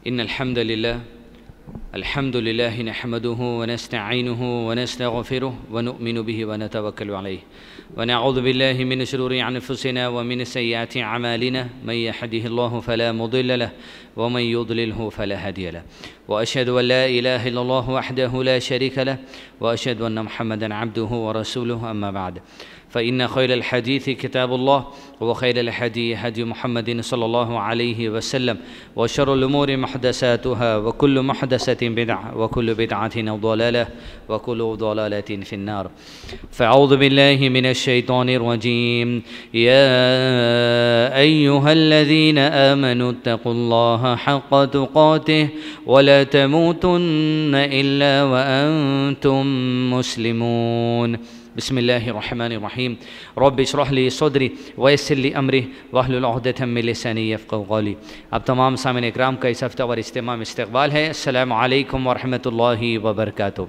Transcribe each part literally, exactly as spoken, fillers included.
إن الحمد لله الحمد لله نحمده ونستعينه ونستغفره ونؤمن به ونتوكل عليه ونعوذ بالله من شرور أنفسنا ومن سيئات أعمالنا من يهده الله فلا مضل له ومن يضلله فلا هادي له وأشهد أن لا إله إلا الله وحده لا شريك له وأشهد أن محمدا عبده ورسوله أما بعد فإن خير الحديث كتاب الله وخير الهدي هدي محمد صلى الله عليه وسلم وشر الأمور محدثاتها وكل محدثة بدعة وكل بدعة ضلالة وكل ضلالة في النار فأعوذ بالله من الشيطان الرجيم يا أيها الذين آمنوا اتقوا الله حق تقاته ولا تموتن إلا وأنتم مسلمون بسم الله الرحمن الرحيم رب اشرح لي صدري ويسر لي امري واحلل عقدة من لساني يفقهوا قولي. اب تمام سامعین اکرام کا اس ہفتہ اور اجتماع میں استقبال ہے. السلام علیکم ورحمۃ اللہ وبرکاتہ.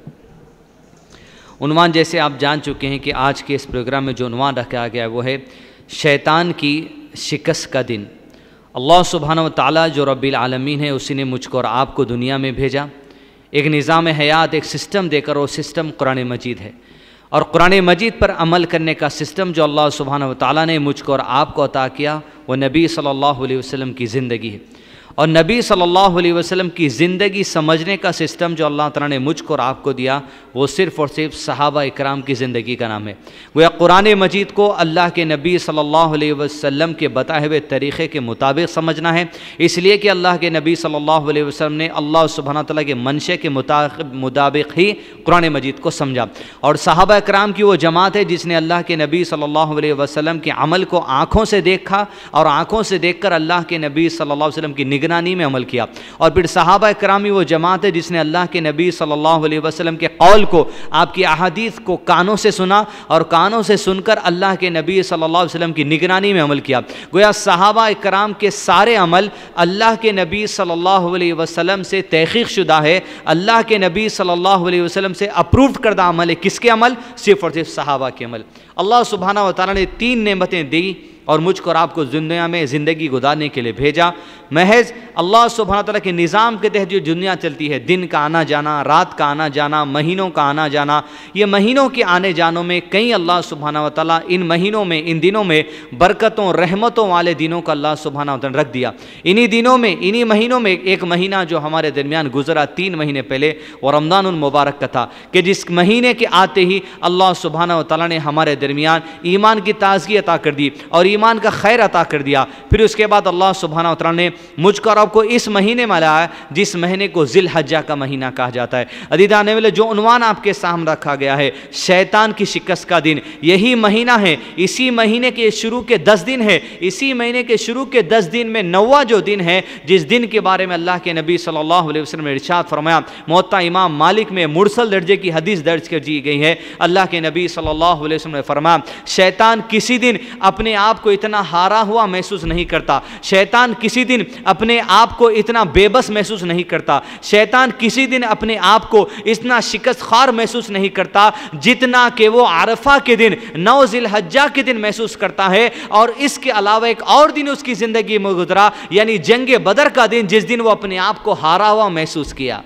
عنوان جیسے آپ جان چکے ہیں کہ آج کے اس پروگرام میں جو عنوان رکھا گیا ہے وہ ہے شیطان کی شکست کا دن. اللہ سبحانہ و تعالیٰ جو رب العالمین ہے اسی نے مجھ کو اور آپ کو دنیا میں بھیجا ایک نظام حیات، ایک سسٹم دے کر. وہ سسٹم قرآن مجید ہے اور قرآن مجید پر عمل کرنے کا سسٹم جو اللہ سبحانہ و تعالیٰ نے مجھ کو اور آپ کو عطا کیا وہ نبی صلی اللہ علیہ وسلم کی زندگی ہے. اور نبی صلی اللہ علیہ وسلم کی زندگی سمجھنے کا سسٹم جو اللہ تعالیٰ نے مجھ کو اور آپ کو دیا وہ صرف اور صرف صحابہ اکرام کی زندگی کا نام ہے. وہ قرآن مجید کو اللہ کے نبی صلی اللہ علیہ وسلم کے بتائے ہوئے طریقے کے مطابق سمجھنا ہے، اس لیے کہ اللہ کے نبی صلی اللہ علیہ وسلم نے اللہ سبحانہ تعالیٰ کے منشے کے مطابق ہی قرآن مجید کو سمجھا. اور صحابہ اکرام کی وہ جماعت ہے جس نے اللہ کے نبی صلی اللہ علیہ وسلم کے عمل کو آنکھوں سے دیکھا اور آنکھوں سے دیکھ کر اللہ کے نبی صلی اللہ علیہ وسلم کی نگرانی میں عمل کیا. اور پھر صحابہ اکرامی وہ جماعت ہے جس نے اللہ کے نبی صلی اللہ علیہ وسلم کے قول کو، آپ کی احادیث کو کانوں سے سنا اور کانوں سے سن کر اللہ کے نبی صلی اللہ علیہ وسلم کی نگرانی میں عمل کیا. گویا صحابہ اکرام کے سارے عمل اللہ کے نبی صلی اللہ علیہ وسلم سے تحقیق شدہ ہے، اللہ کے نبی صلی اللہ علیہ وسلم سے اپرووڈ کردہ عمل ہے. کس کے عمل؟ صرف اور صرف صحابہ کے عمل. اللہ سبحانہ و تعالیٰ نے تین نعمتیں دی اور مجھ کو اور آپ کو دنیا میں زندگی گزارنے کے لیے بھیجا. محض اللہ سبحانہ تعالیٰ کے نظام کے تحت جو دنیا چلتی ہے، دن کا آنا جانا، رات کا آنا جانا، مہینوں کا آنا جانا، یہ مہینوں کے آنے جانوں میں کئی اللہ سبحانہ و تعالیٰ ان مہینوں میں، ان دنوں میں برکتوں رحمتوں والے دنوں کا اللہ سبحانہ و تعالیٰ رکھ دیا. انہی دنوں میں، انہی مہینوں میں ایک مہینہ جو ہمارے درمیان گزرا تین مہینے پہلے وہ رمضان المبارک کا تھا کہ جس مہینے کے آتے ہی اللہ سبحانہ و تعالیٰ نے ہمارے درمیان ایمان کی تازگی عطا کر دی اور ایمان کا خیر عطا کر دیا. پھر اس کے بعد اللہ سبحانہ و تعالیٰ نے مجھ کو اور آپ کو اس مہینے میں لایا جس مہینے کو ذی الحجہ کا مہینہ کہا جاتا ہے. عزیزان والے، جو عنوان آپ کے سامنے رکھا گیا ہے شیطان کی شکست کا دن، یہی مہینہ ہے. اسی مہینے کے شروع کے دس دن ہے، اسی مہینے کے شروع کے دس دن میں نواں جو دن ہے جس دن کے بارے میں اللہ کے نبی صلی اللہ علیہ وسلم نے ارشاد فرمایا. موطا امام مالک میں مرسل درجے کی حدیث درج کر دی گئی ہے. اللہ کے نبی صلی اللہ علیہ وسلم نے فرمایا شیطان کسی دن اپنے آپ کو اتنا ہارا ہوا محسوس نہیں کرتا، شیطان کسی دن اپنے آپ کو اتنا بے بس محسوس نہیں کرتا، شیطان کسی دن اپنے آپ کو اتنا شکست خوار محسوس نہیں کرتا جتنا کہ وہ عرفہ کے دن، نو ذی الحجہ کے دن محسوس کرتا ہے. اور اس کے علاوہ ایک اور دن اس کی زندگی میں گزرا، یعنی جنگ بدر کا دن، جس دن وہ اپنے آپ کو ہارا ہوا محسوس کیا.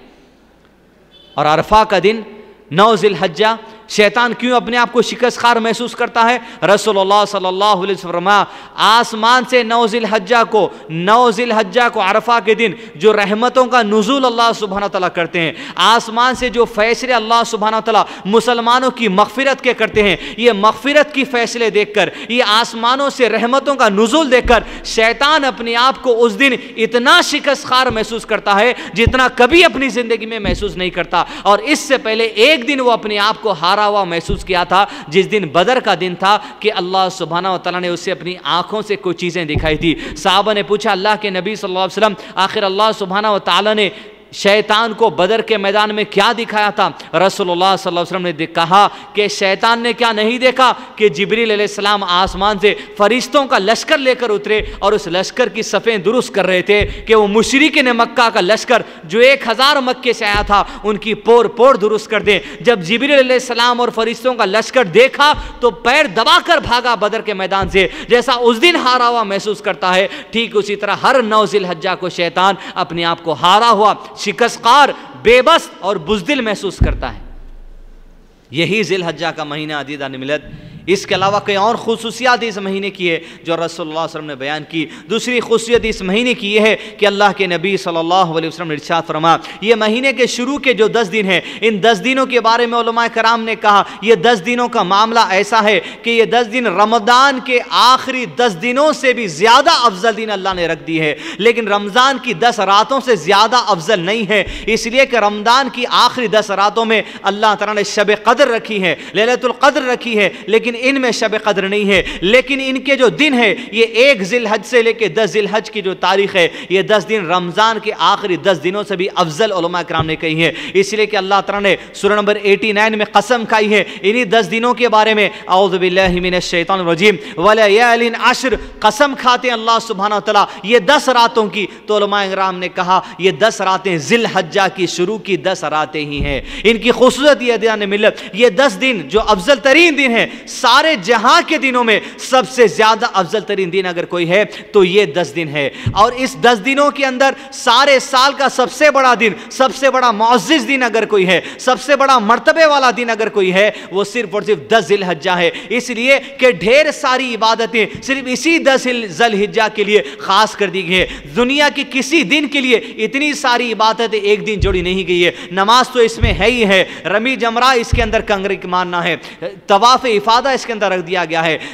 اور عرفہ کا دن، نو ذی الحجہ، شیطان کیوں اپنے آپ کو شکست خوار محسوس کرتا ہے؟ رسول اللہ صلی اللہ علیہ وسلم فرمایا آسمان سے نو ذی الحجہ کو نو ذی الحجہ کو عرفہ کے دن جو رحمتوں کا نزول اللہ سبحانہ تعالیٰ کرتے ہیں، آسمان سے جو فیصلے اللہ سبحانہ تعالیٰ مسلمانوں کی مغفرت کے کرتے ہیں، یہ مغفرت کی فیصلے دیکھ کر، یہ آسمانوں سے رحمتوں کا نزول دیکھ کر شیطان اپنے آپ کو اس دن اتنا شکست خوار محسوس کرتا ہے جتنا کبھی اپنی زندگی میں محسوس نہیں کرتا. اور اس سے پہلے ایک دن وہ اپنے آپ کو ہارا ہوا محسوس کیا تھا جس دن بدر کا دن تھا کہ اللہ سبحانہ و تعالیٰ نے اسے اپنی آنکھوں سے کچھ چیزیں دکھائی تھی. صحابہ نے پوچھا اللہ کے نبی صلی اللہ علیہ وسلم آخر اللہ سبحانہ و تعالیٰ نے شیطان کو بدر کے میدان میں کیا دکھایا تھا؟ رسول اللہ صلی اللہ علیہ وسلم نے کہا کہ شیطان نے کیا نہیں دیکھا کہ جبریل علیہ السلام آسمان سے فرشتوں کا لشکر لے کر اترے اور اس لشکر کی صفیں درست کر رہے تھے کہ وہ مشرکین مکہ کا لشکر جو ایک ہزار مکے سے آیا تھا ان کی پور پور درست کر دیں۔ جب جبریل علیہ السلام اور فرشتوں کا لشکر دیکھا تو پیر دبا کر بھاگا بدر کے میدان سے، جیسا اس دن ہارا ہوا محسوس کرتا ہے ٹھیک اسی طرح ہر نو ذی الحجہ کو شیطان اپنے آپ کو ہارا ہوا، شکستگار، بے بس اور بزدل محسوس کرتا ہے۔ یہی ذی الحجہ کا مہینہ عزیزان ملت۔ اس کے علاوہ کئی اور خصوصیات اس مہینے کی ہے جو رسول اللہ صلی اللہ علیہ وسلم نے بیان کی۔ دوسری خصوصیت اس مہینے کی یہ ہے کہ اللہ کے نبی صلی اللہ علیہ وسلم نے ارشاد فرمایا، یہ مہینے کے شروع کے جو دس دن ہیں ان دس دنوں کے بارے میں علماء کرام نے کہا یہ دس دنوں کا معاملہ ایسا ہے کہ یہ دس دن رمضان کے آخری دس دنوں سے بھی زیادہ افضل دن اللہ نے رکھ دی ہے، لیکن رمضان کی دس راتوں سے زیادہ افضل نہیں ہے، اس لیے کہ رمضان کی آخری دس راتوں میں اللہ تعالیٰ نے شب قدر رکھی ہے، لیلۃ القدر رکھی ہے، لیکن ان میں شب قدر نہیں ہے۔ لیکن ان کے جو دن ہے یہ ایک ذی الحج سے لے کے دس ذی الحج کی جو تاریخ ہے یہ دس دن رمضان کے آخری دس دنوں سے بھی افضل علماء کرام نے کہی ہے، اس لیے کہ اللہ تعالیٰ نے سورہ نمبر ننانوے میں قسم کھائی ہے انہی دس دنوں کے بارے میں، اعوذ باللہ من الشیطان الرجیم، وَلَيَالٍ عَشْرٍ، قسم کھاتے ہیں اللہ سبحانہ وتعالیٰ یہ دس راتوں کی، تو علماء کرام نے کہا یہ دس راتیں ذی الحجہ کی شروع کی دس راتیں ہی ہیں۔ ان کی خصوصیت یہ دیان ملت یہ دس دن جو افضل ترین دن ہے سارے جہاں کے دنوں میں سب سے زیادہ افضل ترین دن اگر کوئی ہے تو یہ دس دن ہے، اور اس دس دنوں کے اندر سارے سال کا سب سے بڑا دن، سب سے بڑا معزز دن اگر کوئی ہے، سب سے بڑا مرتبے والا دن اگر کوئی ہے وہ صرف اور صرف دس ذی الحجہ ہے، اس لیے کہ ڈھیر ساری عبادتیں صرف اسی دس ذی الحجہ کے لیے خاص کر دی گئی ہے۔ دنیا کی کسی دن کے لیے اتنی ساری عبادتیں ایک دن جوڑی نہیں گئی ہے، نماز تو اس میں ہے ہی ہے، رمی جمرہ اس کے اندر کنگری ماننا ہے، طواف افادہ اس کے اندر رکھ دیا گیا ہے،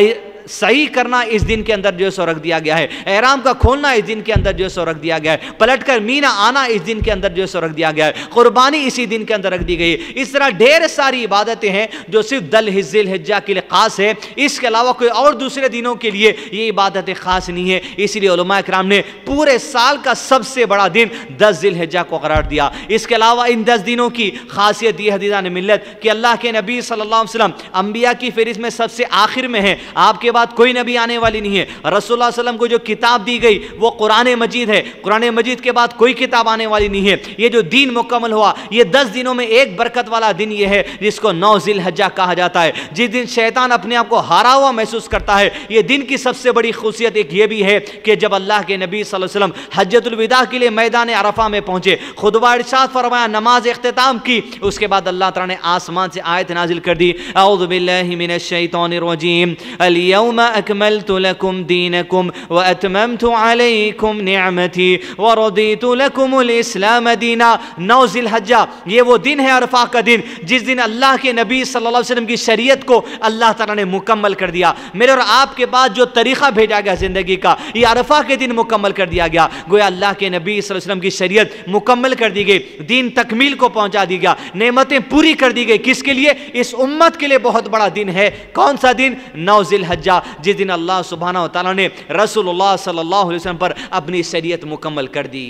صحیح کرنا اس دن کے اندر جو ہے سو رکھ دیا گیا ہے، احرام کا کھولنا اس دن کے اندر جو ہے سو رکھ دیا گیا ہے، پلٹ کر مینا آنا اس دن کے اندر جو ہے سو رکھ دیا گیا ہے، قربانی اسی دن کے اندر رکھ دی گئی ہے۔ اس طرح ڈھیر ساری عبادتیں ہیں جو صرف ذی الحجہ کے لیے خاص ہے، اس کے علاوہ کوئی اور دوسرے دنوں کے لیے یہ عبادتیں خاص نہیں ہے، اس لیے علماء کرام نے پورے سال کا سب سے بڑا دن دس ذی الحجہ کو قرار دیا۔ اس کے علاوہ ان دس دنوں کی خاصیت یہ حدیثان ملت کہ اللہ کے نبی صلی اللہ علیہ وسلم انبیاء کی فہرست میں سب سے آخر میں ہیں، آپ کے بعد کوئی نبی آنے والی نہیں ہے، رسول اللہ صلی اللہ علیہ وسلم کو جو کتاب دی گئی وہ قرآن مجید ہے، قرآن مجید کے بعد کوئی کتاب آنے والی نہیں ہے، یہ جو دین مکمل ہوا یہ دس دنوں میں ایک برکت والا دن یہ ہے جس کو نو ذی الحجہ کہا جاتا ہے، جس دن شیطان اپنے آپ کو ہارا ہوا محسوس کرتا ہے۔ یہ دن کی سب سے بڑی خصوصیت ایک یہ بھی ہے کہ جب اللہ کے نبی صلی اللہ علیہ وسلم حجۃ الوداع کے لیے میدان عرفہ میں پہنچے، خطبہ ارشاد فرمایا، نماز اختتام کی، اس کے بعد اللہ تعالیٰ نے آسمان سے آیت نازل کر دی، اعوذ باللہ من الشیطان الرجیم، الیوم اکملت لکم دینکم واتممت علیکم نعمتی ورضیت لکم الاسلام دینا۔ نو ذی الحجہ یہ وہ دن ہے، عرفہ کا دن، جس دن اللہ کے نبی صلی اللہ علیہ وسلم کی شریعت کو اللہ تعالیٰ نے مکمل کر دیا۔ میرے اور آپ کے بعد جو طریقہ بھیجا گیا زندگی کا یہ عرفہ کے دن مکمل کر دیا گیا، گویا اللہ کے نبی صلی اللہ علیہ وسلم کی شریعت مکمل کر دی گئی، دین تکمیل کو پہنچا دی گیا، نعمتیں پوری کر دی گئی، کس کے لیے؟ اس امت کے لیے بہت بڑا دن ہے۔ کون سا دن؟ نو ذی الحجہ، جس دن اللہ سبحانہ وتعالیٰ نے رسول اللہ صلی اللہ علیہ وسلم پر اپنی شریعت مکمل کر دی۔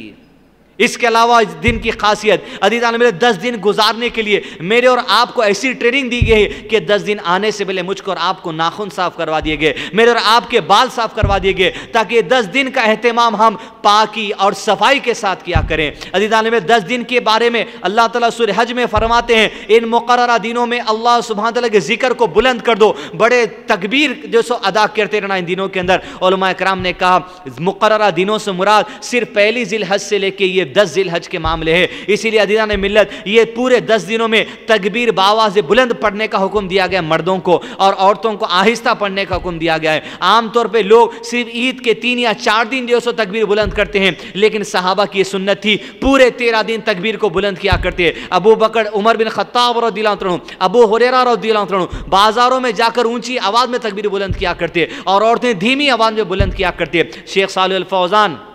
اس کے علاوہ اس دن کی خاصیت عزیزان میرے دس دن گزارنے کے لیے میرے اور آپ کو ایسی ٹریننگ دی گئی کہ دس دن آنے سے پہلے مجھ کو اور آپ کو ناخن صاف کروا دیے گئے، میرے اور آپ کے بال صاف کروا دیے گئے، تاکہ دس دن کا اہتمام ہم پاکی اور صفائی کے ساتھ کیا کریں۔ عزیزان میرے دس دن کے بارے میں اللہ تعالیٰ سورہ حج میں فرماتے ہیں ان مقررہ دنوں میں اللہ سبحانہ تعالیٰ کے ذکر کو بلند کر دو، بڑے تکبیر جو سو ادا کرتے رہنا ان دنوں کے اندر۔ علماء کرام نے کہا مقررہ دنوں سے مراد صرف پہلی ذی الحج سے لے کے یہ دس ذی الحج کے معاملے ہے، اسی لیے عزیزان ملت یہ پورے دس دنوں میں تکبیر باواز بلند پڑھنے کا حکم دیا گیا مردوں کو، اور عورتوں کو آہستہ پڑھنے کا حکم دیا گیا ہے۔ عام طور پہ لوگ صرف عید کے تین یا چار دن جو سو تکبیر بلند کرتے ہیں، لیکن صحابہ کی سنت تھی پورے تیرہ دن تکبیر کو بلند کیا کرتے ہیں۔ ابو بکر، عمر بن خطاب رضی اللہ عنہ، ابو ہریرہ رضی اللہ عنہ بازاروں میں جا کر اونچی آواز میں تکبیر بلند کیا کرتے اور عورتیں دھیمی آواز میں بلند کیا کرتے۔ شیخ صالح الفوزان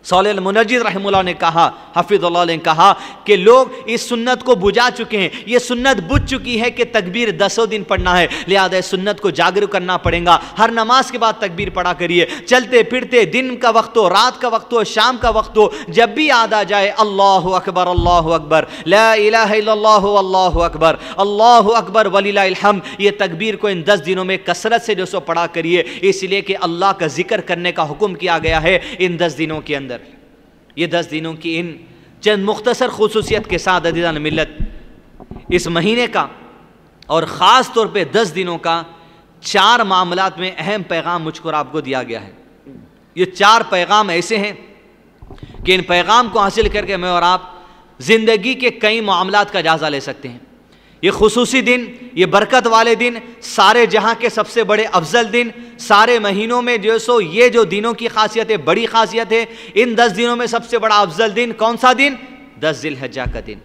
صالح المنجد رحمہ اللہ نے کہا، حفظ اللہ نے کہا کہ لوگ اس سنت کو بجھا چکے ہیں، یہ سنت بجھ چکی ہے کہ تکبیر دسوں دن پڑھنا ہے، لہذا اس سنت کو جاگرو کرنا پڑے گا، ہر نماز کے بعد تکبیر پڑھا کریے، چلتے پھرتے دن کا وقت ہو، رات کا وقت ہو، شام کا وقت ہو، جب بھی یاد آ جائے اللہ اکبر اللہ اکبر لا الہ الا اللہ اللہ اکبر اللہ اکبر وللہ الحمد، یہ تکبیر کو ان دس دنوں میں کثرت سے جو سو پڑھا کریے، اس لیے کہ اللہ کا ذکر کرنے کا حکم کیا گیا ہے ان دس دنوں کے اندر۔ یہ دس دنوں کی ان چند مختصر خصوصیت کے ساتھ عزیزان ملت، اس مہینے کا اور خاص طور پہ دس دنوں کا چار معاملات میں اہم پیغام مجھ کو اور آپ کو دیا گیا ہے۔ یہ چار پیغام ایسے ہیں کہ ان پیغام کو حاصل کر کے میں اور آپ زندگی کے کئی معاملات کا جائزہ لے سکتے ہیں۔ یہ خصوصی دن، یہ برکت والے دن، سارے جہاں کے سب سے بڑے افضل دن، سارے مہینوں میں جو سو یہ جو دنوں کی خاصیت ہے، بڑی خاصیت ہے، ان دس دنوں میں سب سے بڑا افضل دن کون سا دن؟ دس ذی الحجہ کا دن،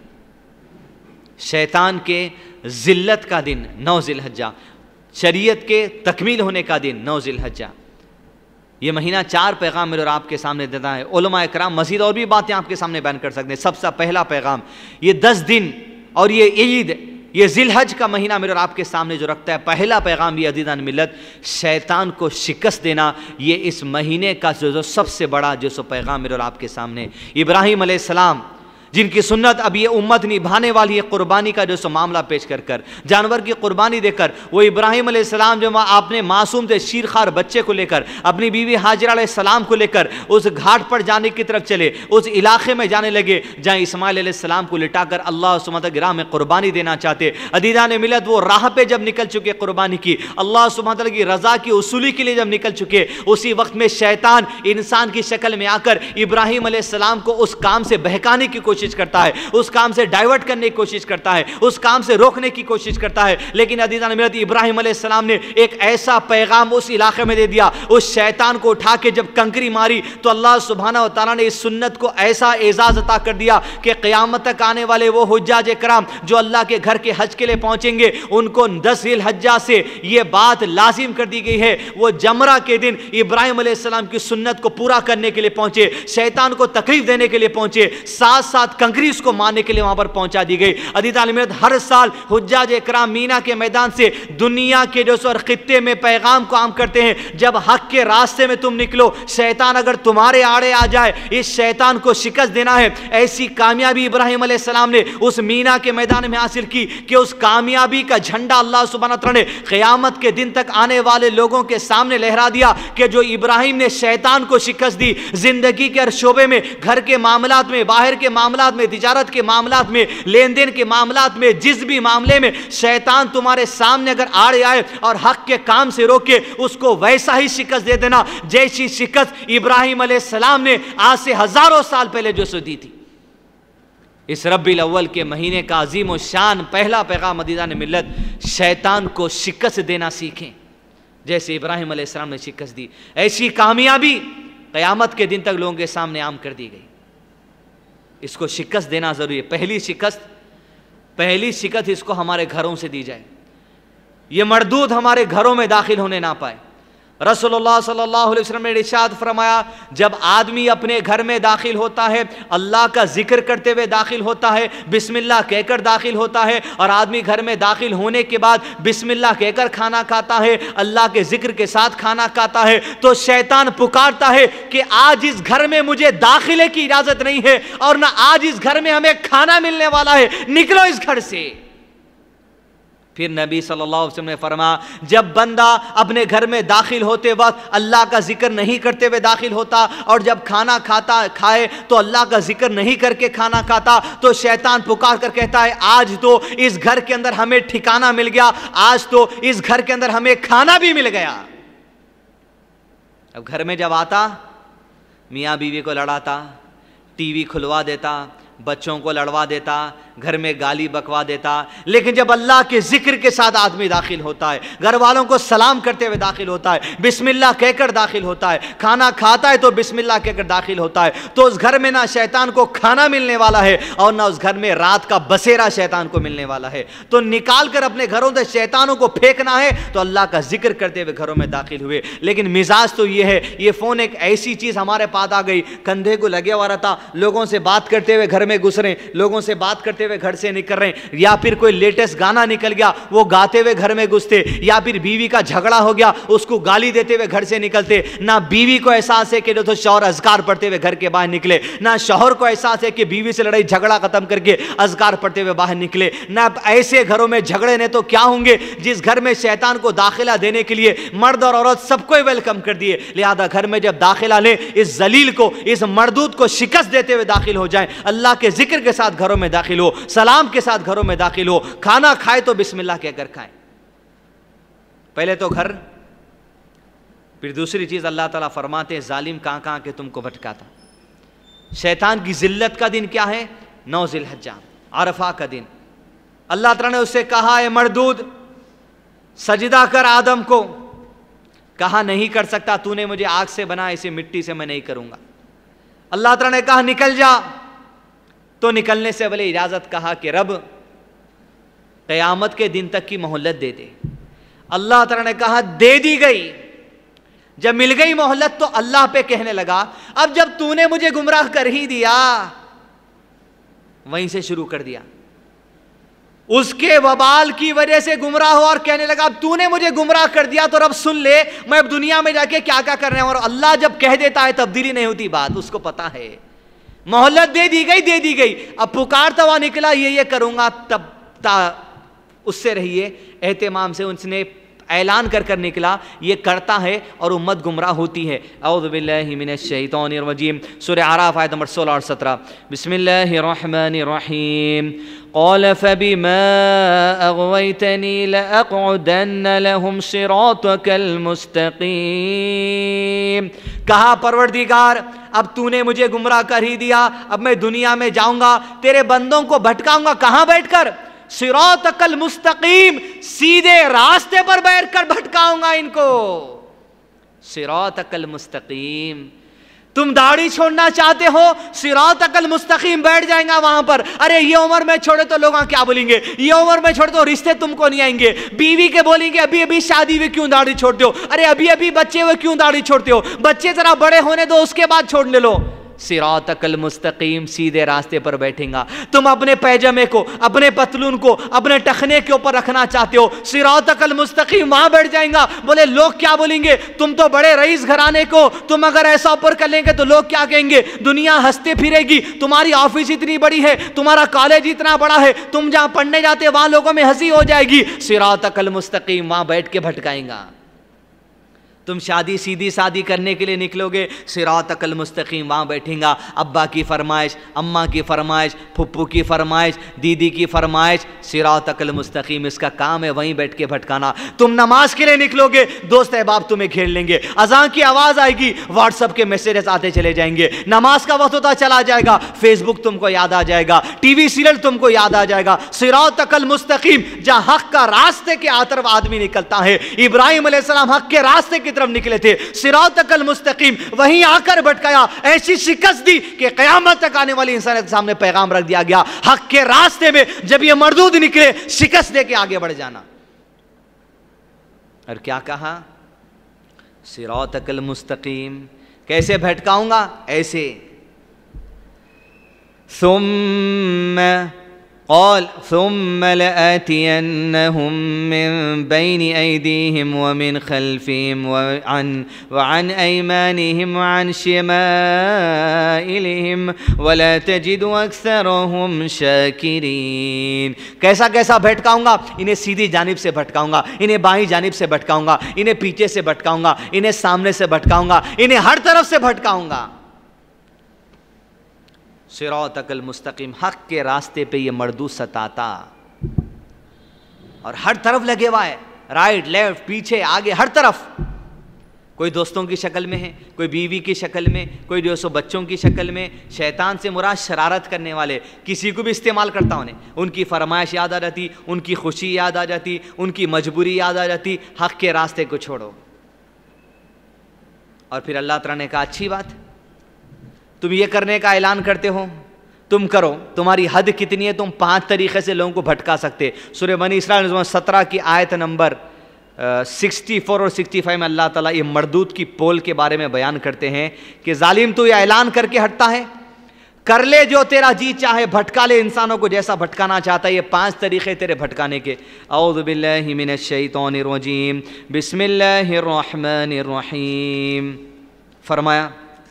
شیطان کے ذلت کا دن، نو ذی الحجہ، شریعت کے تکمیل ہونے کا دن، نو ذی الحجہ۔ یہ مہینہ چار پیغام میرے اور آپ کے سامنے دیتا ہے۔ علماء اکرام مزید اور بھی باتیں آپ کے سامنے بیان کر سکتے ہیں۔ سب سے پہلا پیغام، یہ دس دن اور یہ عید، یہ ذی الحج کا مہینہ میرے اور آپ کے سامنے جو رکھتا ہے، پہلا پیغام یہ عزیزان ملت، شیطان کو شکست دینا، یہ اس مہینے کا جو سب سے بڑا جو سو پیغام میرے اور آپ کے سامنے۔ ابراہیم علیہ السلام جن کی سنت اب یہ امت نبھانے والی ہے، قربانی کا جو سو معاملہ پیش کر کر، جانور کی قربانی دے کر، وہ ابراہیم علیہ السلام جو اپنے معصوم سے شیرخوار بچے کو لے کر، اپنی بیوی حاجرہ علیہ السلام کو لے کر اس گھاٹ پر جانے کی طرف چلے، اس علاقے میں جانے لگے جہاں اسماعیل علیہ السلام کو لٹا کر اللہ سبحانہ وتعالی کی راہ میں قربانی دینا چاہتے۔ عزیزان ملت، وہ راہ پہ جب نکل چکے قربانی کی، اللہ سبحانہ وتعالی کی رضا کی اصولی کے لیے جب نکل چکے، اسی وقت میں شیطان انسان کی شکل میں آ کر ابراہیم علیہ السلام کو اس کام سے بہکانے کی کوشش کرتا ہے، اس کام سے ڈائیورٹ کرنے کی کوشش کرتا ہے، اس کام سے روکنے کی کوشش کرتا ہے۔ لیکن عزیزان ملت، ابراہیم علیہ السلام نے ایک ایسا پیغام اس علاقے میں دے دیا، اس شیطان کو اٹھا کے جب کنکری ماری تو اللہ سبحانہ و تعالیٰ نے اس سنت کو ایسا اعزاز عطا کر دیا کہ قیامت تک آنے والے وہ حجاج کرام جو اللہ کے گھر کے حج کے لیے پہنچیں گے، ان کو دس ذی الحجہ سے یہ بات لازم کر دی گئی ہے، وہ جمرہ کے دن ابراہیم علیہ السلام کی سنت کو پورا کرنے کے لیے پہنچے، شیطان کو تکلیف دینے کے لیے پہنچے، ساتھ ساتھ کنکری اس کو مارنے کے لیے وہاں پر پہنچا دی گئی۔ عزیزان ملت، ہر سال حجاج اکرام مینا کے میدان سے دنیا کے جو سو خطے میں پیغام کو عام کرتے ہیں، جب حق کے راستے میں تم نکلو، شیطان اگر تمہارے آڑے آ جائے، اس شیطان کو شکست دینا ہے۔ ایسی کامیابی ابراہیم علیہ السلام نے اس مینا کے میدان میں حاصل کی کہ اس کامیابی کا جھنڈا اللہ سبحانہ وتعالی نے قیامت کے دن تک آنے والے لوگوں کے سامنے لہرا دیا کہ جو ابراہیم نے شیطان کو شکست دی، زندگی کے ہر شعبے میں، گھر کے معاملات میں، باہر کے معاملات میں، تجارت کے معاملات میں، لین دین کے معاملات میں، جس بھی معاملے میں شیطان تمہارے سامنے اگر آڑے آئے اور حق کے کام سے روکے، اس کو ویسا ہی شکست دے دینا جیسی شکست ابراہیم علیہ السلام نے آج سے ہزاروں سال پہلے جو سو دی تھی۔ اس ربیع الاول کے مہینے کا عظیم و شان پہلا پیغام عزیزان ملت، شیطان کو شکست دینا سیکھیں جیسے ابراہیم علیہ السلام نے شکست دی۔ ایسی کامیابی قیامت کے دن تک لوگوں کے سامنے عام کر دی گئی۔ اس کو شکست دینا ضروری ہے۔ پہلی شکست پہلی شکست اس کو ہمارے گھروں سے دی جائے، یہ مردود ہمارے گھروں میں داخل ہونے نہ پائے۔ رسول اللہ صلی اللہ علیہ وسلم نے ارشاد فرمایا، جب آدمی اپنے گھر میں داخل ہوتا ہے، اللہ کا ذکر کرتے ہوئے داخل ہوتا ہے، بسم اللہ کہہ کر داخل ہوتا ہے، اور آدمی گھر میں داخل ہونے کے بعد بسم اللہ کہہ کر کھانا کھاتا ہے، اللہ کے ذکر کے ساتھ کھانا کھاتا ہے، تو شیطان پکارتا ہے کہ آج اس گھر میں مجھے داخلے کی اجازت نہیں ہے، اور نہ آج اس گھر میں ہمیں کھانا ملنے والا ہے، نکلو اس گھر سے۔ پھر نبی صلی اللہ علیہ وسلم نے فرمایا، جب بندہ اپنے گھر میں داخل ہوتے وقت اللہ کا ذکر نہیں کرتے ہوئے داخل ہوتا، اور جب کھانا کھاتا کھائے تو اللہ کا ذکر نہیں کر کے کھانا کھاتا، تو شیطان پکار کر کہتا ہے آج تو اس گھر کے اندر ہمیں ٹھکانہ مل گیا، آج تو اس گھر کے اندر ہمیں کھانا بھی مل گیا۔ اب گھر میں جب آتا، میاں بیوی کو لڑاتا، ٹی وی کھلوا دیتا، بچوں کو لڑوا دیتا, گھر میں گالی بکوا دیتا. لیکن جب اللہ کے ذکر کے ساتھ آدمی داخل ہوتا ہے, گھر والوں کو سلام کرتے ہوئے داخل ہوتا ہے, بسم اللہ کہہ کر داخل ہوتا ہے, کھانا کھاتا ہے تو بسم اللہ کہہ کر داخل ہوتا ہے, تو اس گھر میں نہ شیطان کو کھانا ملنے والا ہے اور نہ اس گھر میں رات کا بسیرا شیطان کو ملنے والا ہے. تو نکال کر اپنے گھروں سے شیطانوں کو پھینکنا ہے تو اللہ کا ذکر کرتے ہوئے گھروں میں داخل ہوئے. لیکن مزاج تو یہ ہے, یہ فون ایک ایسی چیز ہمارے پاس آ گئی, کندھے کو لگے ہوا رہتا, لوگوں سے بات کرتے ہوئے گھر میں گھس رہے ہیں, لوگوں سے بات کرتے ہوئے گھر سے نکل رہے ہیں, یا پھر کوئی لیٹسٹ گانا نکل گیا وہ گاتے ہوئے گھر میں گھستے, یا پھر بیوی کا جھگڑا ہو گیا اس کو گالی دیتے ہوئے گھر سے نکلتے. نہ بیوی کو احساس ہے کہ جو تو شوہر اذکار پڑھتے ہوئے گھر کے باہر نکلے, نہ شوہر کو احساس ہے کہ بیوی سے لڑائی جھگڑا ختم کر کے اذکار پڑھتے ہوئے باہر نکلے. نہ ایسے گھروں میں جھگڑے نے تو کیا ہوں گے جس گھر میں شیطان کو داخلہ دینے کے لیے مرد اور عورت سب کو ویلکم کر دیے. لہذا گھر میں جب داخلہ لیں اس ذلیل کو, اس مردود کو شکست دیتے ہوئے داخل ہو جائیں. اللہ کے ذکر کے ساتھ گھروں میں داخل ہو, سلام کے ساتھ گھروں میں داخل ہو, کھانا کھائے تو بسم اللہ کہہ کر کھائیں. پہلے تو گھر, پھر دوسری چیز اللہ تعالیٰ فرماتے ہیں ظالم کہاں کہاں کے تم کو بھٹکاتا. شیطان کی ذلت کا دن کیا ہے؟ نو ذی الحجہ, عرفہ کا دن. اللہ تعالیٰ نے اس سے کہا اے مردود سجدہ کر آدم کو, کہا نہیں کر سکتا, تو نے مجھے آگ سے بنا, اسے مٹی سے میں نہیں کروں گا. اللہ تعالیٰ نے کہا نکل جا, تو نکلنے سے پہلے اجازت کہا کہ رب قیامت کے دن تک کی مہلت دے دے. اللہ تعالیٰ نے کہا دے دی گئی. جب مل گئی مہلت تو اللہ پہ کہنے لگا اب جب تو نے مجھے گمراہ کر ہی دیا, وہیں سے شروع کر دیا. اس کے وبال کی وجہ سے گمراہ ہو اور کہنے لگا اب تو نے مجھے گمراہ کر دیا تو رب سن لے میں اب دنیا میں جا کے کیا کیا کر رہے ہیں. اور اللہ جب کہہ دیتا ہے تبدیلی نہیں ہوتی بات, اس کو پتا ہے. مہلت دے دی گئی دے دی گئی. اب پکارتا ہوا نکلا یہ یہ کروں گا, تب تا اس سے رہیے اہتمام سے. اس نے اعلان کر کر نکلا یہ کرتا ہے اور امت گمراہ ہوتی ہے. اعوذ باللہ من الشیطان الرجیم. سورہ اعراف آیت نمبر سولہ اور سترہ. بسم اللہ الرحمن الرحیم. قال فبما اغويتني لأقعدن لهم صراطك المستقیم. کہا پروردگار اب تو نے مجھے گمراہ کر ہی دیا, اب میں دنیا میں جاؤں گا تیرے بندوں کو بھٹکاؤں گا. کہاں بیٹھ کر؟ صراطک المستقیم, سیدھے راستے پر بیٹھ کر بھٹکاؤں گا ان کو. صراطک المستقیم. تم داڑھی چھوڑنا چاہتے ہو, صراطک المستقیم بیٹھ جائیں گا وہاں پر. ارے یہ عمر میں چھوڑے تو لوگ کیا بولیں گے, یہ عمر میں چھوڑے تو رشتے تم کو نہیں آئیں گے. بیوی کے بولیں گے ابھی ابھی شادی ہوئی کیوں داڑھی چھوڑتے ہو, ارے ابھی ابھی بچے ہوئے کیوں داڑھی چھوڑتے ہو, بچے ذرا بڑے ہونے دو اس کے بعد چھوڑنے لو. صراطک المستقیم, سیدھے راستے پر بیٹھیں گا. تم اپنے پیجامے کو, اپنے پتلون کو, اپنے ٹخنے کے اوپر رکھنا چاہتے ہو, صراطک المستقیم وہاں بیٹھ جائیں گا. بولے لوگ کیا بولیں گے, تم تو بڑے رئیس گھرانے کو, تم اگر ایسا اوپر کر لیں گے تو لوگ کیا کہیں گے, دنیا ہنستے پھرے گی, تمہاری آفس اتنی بڑی ہے, تمہارا کالج اتنا بڑا ہے, تم جہاں پڑھنے جاتے وہاں لوگوں میں ہنسی ہو جائے گی. صراطک المستقیم وہاں بیٹھ کے بھٹکائیں گا. تم شادی سیدھی شادی کرنے کے لیے نکلو گے, صراطک المستقیم وہاں بیٹھیں گا. ابا کی فرمائش, اماں کی فرمائش, پھپھو کی فرمائش, دیدی کی فرمائش, صراطک المستقیم اس کا کام ہے وہیں بیٹھ کے بھٹکانا. تم نماز کے لیے نکلو گے, دوست احباب تمہیں گھیر لیں گے, اذان کی آواز آئے گی, واٹس ایپ کے میسیجز آتے چلے جائیں گے, نماز کا وقت ہوتا چلا جائے گا, فیس بک تم کو یاد آ جائے گا, ٹی وی سیریل تم کو یاد آ جائے گا. صراطک المستقیم جہاں حق کا راستے کے طرف آدمی نکلتا ہے, ابراہیم علیہ السلام حق کے راستے کی طرف نکلے تھے, صراطک المستقیم وہیں آ کر بھٹکایا, ایسی شکست دی کہ قیامت تک آنے والی انسانیت کے سامنے پیغام رکھ دیا گیا, حق کے راستے میں جب یہ مردود نکلے شکست دے کے آگے بڑھ جانا. اور کیا کہا, صراطک المستقیم. کیسے بھٹکاؤں گا, ایسے. ثم قال ثم لآتينهم من بين أيديهم ومن خلفهم وعن وعن أيمانهم وعن شمائلهم ولا تجد أكثرهم شاكرين. کیسا کیسا بھٹکاؤں گا, انہیں سیدھی جانب سے بھٹکاؤں گا, انہیں بائیں جانب سے بھٹکاؤں گا, انہیں پیچھے سے بھٹکاؤں گا, انہیں سامنے سے بھٹکاؤں گا, انہیں ہر طرف سے بھٹکاؤں گا. صراطک المستقیم, حق کے راستے پہ یہ مردود ستاتا اور ہر طرف لگے ہوا ہے, رائٹ لیفٹ پیچھے آگے ہر طرف. کوئی دوستوں کی شکل میں ہے، کوئی بیوی کی شکل میں، کوئی جو سو بچوں کی شکل میں. شیطان سے مراد شرارت کرنے والے، کسی کو بھی استعمال کرتا انہیں، ان کی فرمائش یاد آ جاتی، ان کی خوشی یاد آ جاتی، ان کی مجبوری یاد آ جاتی. حق کے راستے کو چھوڑو. اور پھر اللہ تعالیٰ نے کہا اچھی بات، تم یہ کرنے کا اعلان کرتے ہو، تم کرو. تمہاری حد کتنی ہے؟ تم پانچ طریقے سے لوگوں کو بھٹکا سکتے. سورہ بنی اسرائیل سترہ کی آیت نمبر سکسٹی فور اور سکسٹی فائیو میں اللہ تعالیٰ یہ مردود کی پول کے بارے میں بیان کرتے ہیں کہ ظالم تو یہ اعلان کر کے ہٹتا ہے، کر لے جو تیرا جی چاہے، بھٹکا لے انسانوں کو جیسا بھٹکانا چاہتا ہے. یہ پانچ طریقے تیرے بھٹکانے کے. اعوذ باللہ من الشیطان الرجیم، بسم اللہ الرحمن الرحیم. فرمایا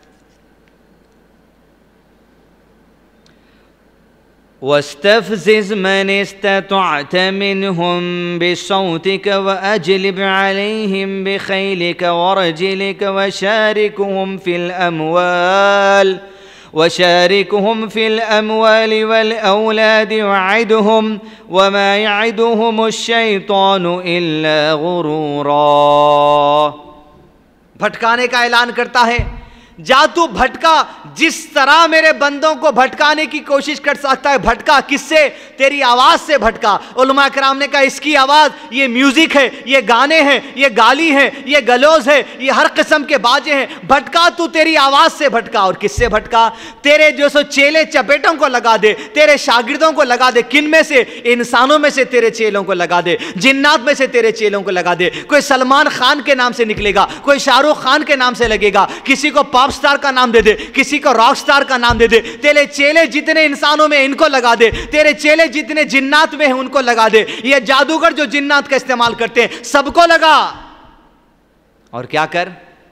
وَاسْتَفْزِزْ مَنِ اسْتَطَعْتَ مِنْهُمْ بِصَوْتِكَ وَأَجْلِبْ عَلَيْهِمْ بِخَيْلِكَ وَرَجِلِكَ وَشَارِكْهُمْ فِي الْأَمْوَالِ وَشَارِكْهُمْ فِي الْأَمْوَالِ وَالْأَوْلَادِ وَعِدْهُمْ وَمَا يَعِدُهُمُ الشَّيْطَانُ إِلَّا غُرُورًا. بھٹکانے کا اعلان کرتا ہے، جا تو بھٹکا، جس طرح میرے بندوں کو بھٹکانے کی کوشش کر سکتا ہے بھٹکا. کس سے؟ تیری آواز سے بھٹکا. علماء کرام نے کہا اس کی آواز یہ میوزک ہے، یہ گانے ہیں، یہ گالی ہے، یہ گلوز ہے، یہ ہر قسم کے باجے ہیں. بھٹکا تو تیری آواز سے بھٹکا. اور کس سے بھٹکا؟ تیرے جو سو چیلے چپیٹوں کو لگا دے، تیرے شاگردوں کو لگا دے. کن میں سے؟ انسانوں میں سے تیرے چیلوں کو لگا دے، جنات میں سے تیرے چیلوں کو لگا دے. کوئی سلمان خان کے نام سے نکلے گا، کوئی شاہ رخ خان کے نام سے لگے گا، کسی کو پاپ سٹار کا نام دے دے، کسی کو راک سٹار کا نام دے دے. تیرے چیلے جتنے انسانوں میں ان کو لگا دے، تیرے چیلے جتنے جنات میں ہیں ان کو لگا دے. یہ جادوگر جو جنات کا استعمال کرتے ہیں سب کو لگا. اور کیا کر؟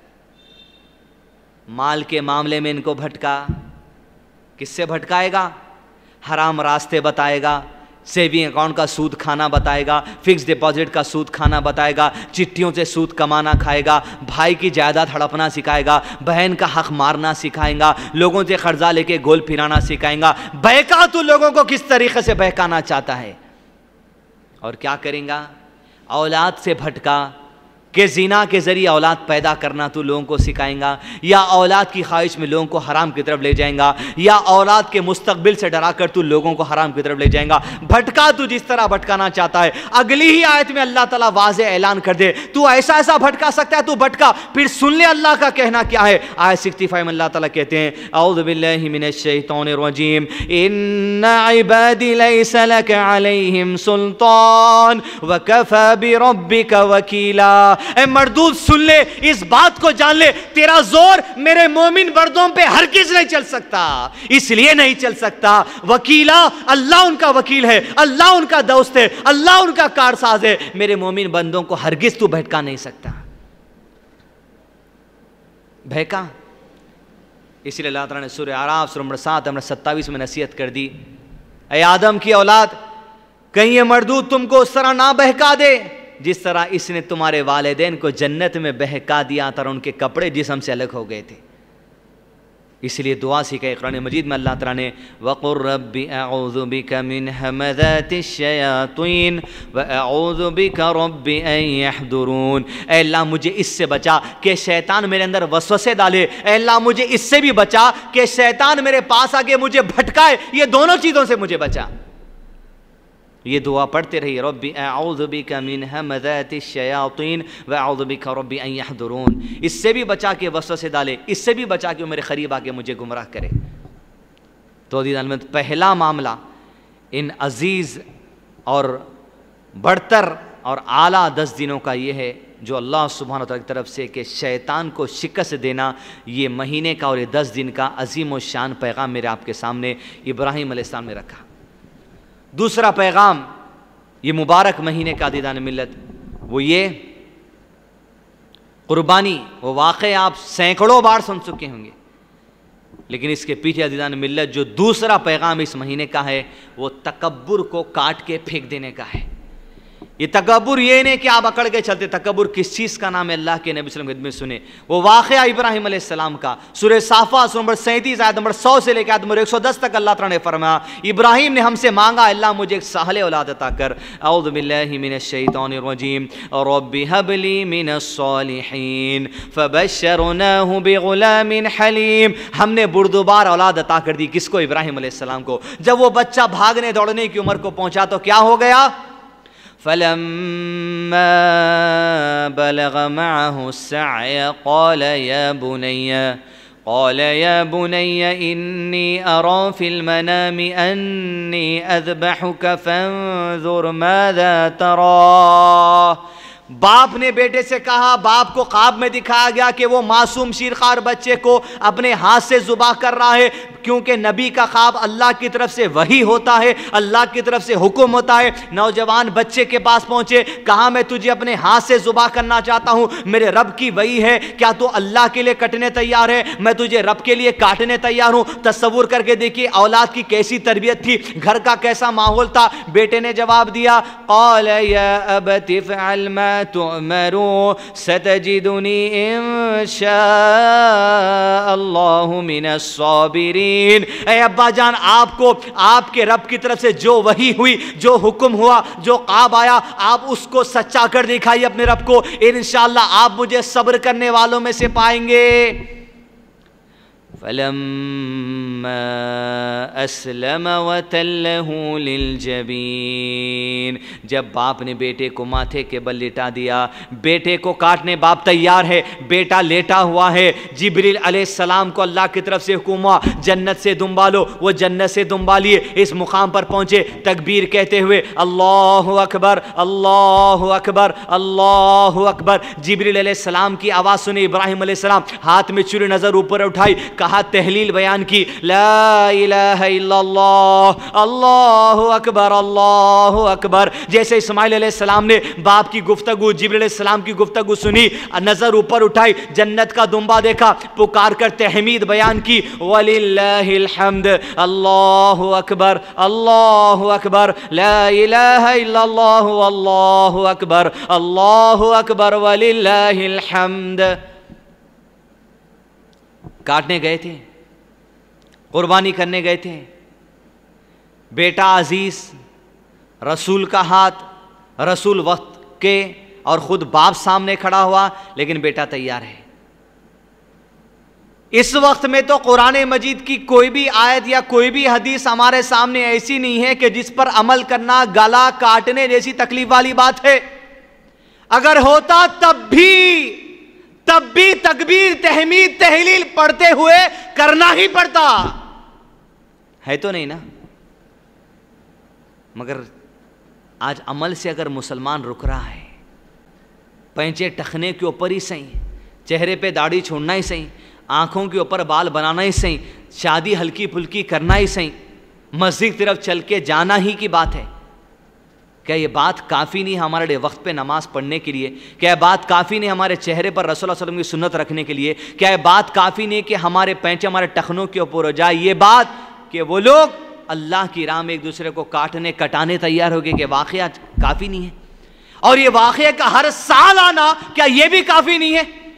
مال کے معاملے میں ان کو بھٹکا. کس سے بھٹکائے گا؟ حرام راستے بتائے گا، سیونگ اکاؤنٹ کا سود کھانا بتائے گا، فکس ڈپازٹ کا سود کھانا بتائے گا، چٹھیوں سے سود کمانا کھائے گا، بھائی کی جائیداد ہڑپنا سکھائے گا، بہن کا حق مارنا سکھائیں گا، لوگوں سے قرضہ لے کے گول پھرانا سکھائیں گا. بہکا تو لوگوں کو کس طریقے سے بہکانا چاہتا ہے. اور کیا کریں گا؟ اولاد سے بھٹکا کہ زنا کے ذریعے اولاد پیدا کرنا تو لوگوں کو سکھائیں گا، یا اولاد کی خواہش میں لوگوں کو حرام کی طرف لے جائیں گا، یا اولاد کے مستقبل سے ڈرا کر تو لوگوں کو حرام کی طرف لے جائیں گا. بھٹکا تو جس طرح بھٹکانا چاہتا ہے. اگلی ہی آیت میں اللہ تعالیٰ واضح اعلان کر دے تو ایسا ایسا بھٹکا سکتا ہے، تو بھٹکا. پھر سن لے اللہ کا کہنا کیا ہے. آیت سکسٹی فائیو میں اللہ تعالیٰ کہتے ہیں اعوذ باللہ من الشیطان الرجیم ان عبادی لیس لک علیہم سلطان وکفی بربک وکیلا. اے مردود سن لے، اس بات کو جان لے، تیرا زور میرے مومن بردوں پہ ہرگز نہیں چل سکتا. اس لیے نہیں چل سکتا، وکیلا، اللہ ان کا وکیل ہے، اللہ ان کا دوست ہے، اللہ ان کا کارساز ہے. میرے مومن بندوں کو ہرگز تو بھٹکا نہیں سکتا. بھٹکا. اس لیے اللہ تعالیٰ نے سورہ اعراف سورہ نمبر سات نمبر ستائیس میں نصیحت کر دی، اے آدم کی اولاد، کہیں یہ مردود تم کو اس طرح نہ بہکا دے جس طرح اس نے تمہارے والدین کو جنت میں بہکا دیا تھا اور ان کے کپڑے جسم سے الگ ہو گئے تھے. اس لیے دعا سکھائی قرآن مجید میں اللہ تعالیٰ نے وَقُلْ رَبِّ أَعُوذُ بِكَ مِنْ هَمَذَاتِ الشَّيَاطِينِ وَأَعُوذُ بِكَ رَبِّ أَن يَحْضُرُونِ. اے اللہ مجھے اس سے بچا کہ شیطان میرے اندر وسوسے ڈالے. اے اللہ مجھے اس سے بھی بچا کہ شیطان میرے پاس آگے مجھے بھٹکائے. یہ دونوں چیزوں سے مجھے بچا. یہ دعا پڑھتے رہیے، ربی اعوذ بک من ہمزات الشیاطین واعوذ بک ربی ان یحضرون. اس سے بھی بچا کے وسوسے ڈالے، اس سے بھی بچا کے میرے قریب آ کے مجھے گمراہ کرے. تو عزیز علمت، پہلا معاملہ ان عزیز اور برتر اور اعلیٰ دس دنوں کا یہ ہے جو اللہ سبحانہ و تعالیٰ کی طرف سے کہ شیطان کو شکست دینا. یہ مہینے کا اور یہ دس دن کا عظیم و شان پیغام میرے آپ کے سامنے ابراہیم علیہ السلام نے رکھا. دوسرا پیغام یہ مبارک مہینے کا عزیزان ملت وہ یہ قربانی، وہ واقعہ آپ سینکڑوں بار سن چکے ہوں گے، لیکن اس کے پیچھے عزیزان ملت جو دوسرا پیغام اس مہینے کا ہے وہ تکبر کو کاٹ کے پھینک دینے کا ہے. یہ تکبر یہ نہیں کہ آپ اکڑ کے چلتے. تکبر کس چیز کا نام ہے؟ اللہ کے نبی صلی اللہ علیہ وسلم خدمت سنے وہ واقعہ ابراہیم علیہ السلام کا. سورہ صافات سورہ نمبر سینتیس آیت نمبر سو سے لے کے آیت نمبر ایک سو دس تک اللہ تعالیٰ نے فرمایا ابراہیم نے ہم سے مانگا اللہ مجھے ایک صالح اولاد عطا کر. اعوذ باللہ من الشیطان الرجیم رب هب لی من الصالحین فبشرناہ بغلام حلیم. ہم نے بردبار اولاد عطا کر دی. کس کو؟ ابراہیم علیہ السلام کو. جب وہ بچہ بھاگنے دوڑنے کی عمر کو پہنچا تو کیا ہو گیا؟ فلما بلغ معه السعي قال يا بني قال يا بني إني أرى في المنام أني أذبحك فانظر ماذا ترى. باپ نے بیٹے سے کہا، باپ کو خواب میں دکھایا گیا کہ وہ معصوم شیرخوار بچے کو اپنے ہاتھ سے ذبح کر رہا ہے، کیونکہ نبی کا خواب اللہ کی طرف سے وحی ہوتا ہے، اللہ کی طرف سے حکم ہوتا ہے. نوجوان بچے کے پاس پہنچے، کہا میں تجھے اپنے ہاتھ سے ذبح کرنا چاہتا ہوں، میرے رب کی وحی ہے، کیا تو اللہ کے لیے کٹنے تیار ہے؟ میں تجھے رب کے لیے کاٹنے تیار ہوں. تصور کر کے دیکھیے اولاد کی کیسی تربیت تھی، گھر کا کیسا ماحول تھا. بیٹے نے جواب دیا قال یا ابت افعل ما تؤمر ستجدنی ان شاء اللہ من الصابرین. اے ابا جان، آپ کو آپ کے رب کی طرف سے جو وحی ہوئی، جو حکم ہوا، جو خواب آیا، آپ اس کو سچا کر دکھائیے اپنے رب کو، انشاءاللہ آپ مجھے صبر کرنے والوں میں سے پائیں گے. فلما اسلم وتلہ للجبین. جب باپ نے بیٹے کو ماتھے کے بل لٹا دیا، بیٹے کو کاٹنے باپ تیار ہے، بیٹا لیٹا ہوا ہے. جبریل علیہ السلام کو اللہ کی طرف سے حکم ہوا جنت سے دنبالو. وہ جنت سے دنبالیے، اس مقام پر پہنچے تکبیر کہتے ہوئے اللہ اکبر اللہ اکبر اللہ اکبر. جبریل علیہ السلام کی آواز سنے ابراہیم علیہ السلام ہاتھ میں چوری نظر اوپر اٹھائی، کہا تحلیل بیان کی، لا الہ الا اللہ اللہ اکبر اللہ اکبر. جیسے اسماعیل علیہ السلام نے باپ کی گفتگو، جبریل علیہ السلام کی گفتگو سنی، نظر اوپر اٹھائی، جنت کا دنبا دیکھا، پکار کر تحمید بیان کی، وللہ الحمد اللہ اکبر اللہ اکبر لا الہ الا اللہ اللہ اکبر اللہ اکبر وللہ الحمد. کاٹنے گئے تھے، قربانی کرنے گئے تھے. بیٹا عزیز، رسول کا ہاتھ، رسول وقت کے، اور خود باپ سامنے کھڑا ہوا، لیکن بیٹا تیار ہے. اس وقت میں تو قرآن مجید کی کوئی بھی آیت یا کوئی بھی حدیث ہمارے سامنے ایسی نہیں ہے کہ جس پر عمل کرنا گلا کاٹنے جیسی تکلیف والی بات ہے. اگر ہوتا تب بھی تب بھی تکبیر تحمید تحلیل پڑھتے ہوئے کرنا ہی پڑتا ہے، تو نہیں نا. مگر آج عمل سے اگر مسلمان رک رہا ہے، پینچے ٹخنے کے اوپر ہی صحیح، چہرے پہ داڑھی چھوڑنا ہی صحیح، آنکھوں کے اوپر بال بنانا ہی صحیح، شادی ہلکی پھلکی کرنا ہی صحیح، مسجد طرف چل کے جانا ہی کی بات ہے. کیا یہ بات کافی نہیں ہمارے لیے وقت پہ نماز پڑھنے کے لیے؟ کیا یہ بات کافی نہیں ہمارے چہرے پر رسول اللہ صلی اللہ علیہ وسلم کی سنت رکھنے کے لیے؟ کیا یہ بات کافی نہیں کہ ہمارے پینچے ہمارے ٹخنوں کے اوپر ہو جائے؟ یہ بات کہ وہ لوگ اللہ کی راہ میں ایک دوسرے کو کاٹنے کٹانے تیار ہو گئے، کہ واقعہ کافی نہیں ہے؟ اور یہ واقعہ کا ہر سال آنا کیا یہ بھی کافی نہیں ہے؟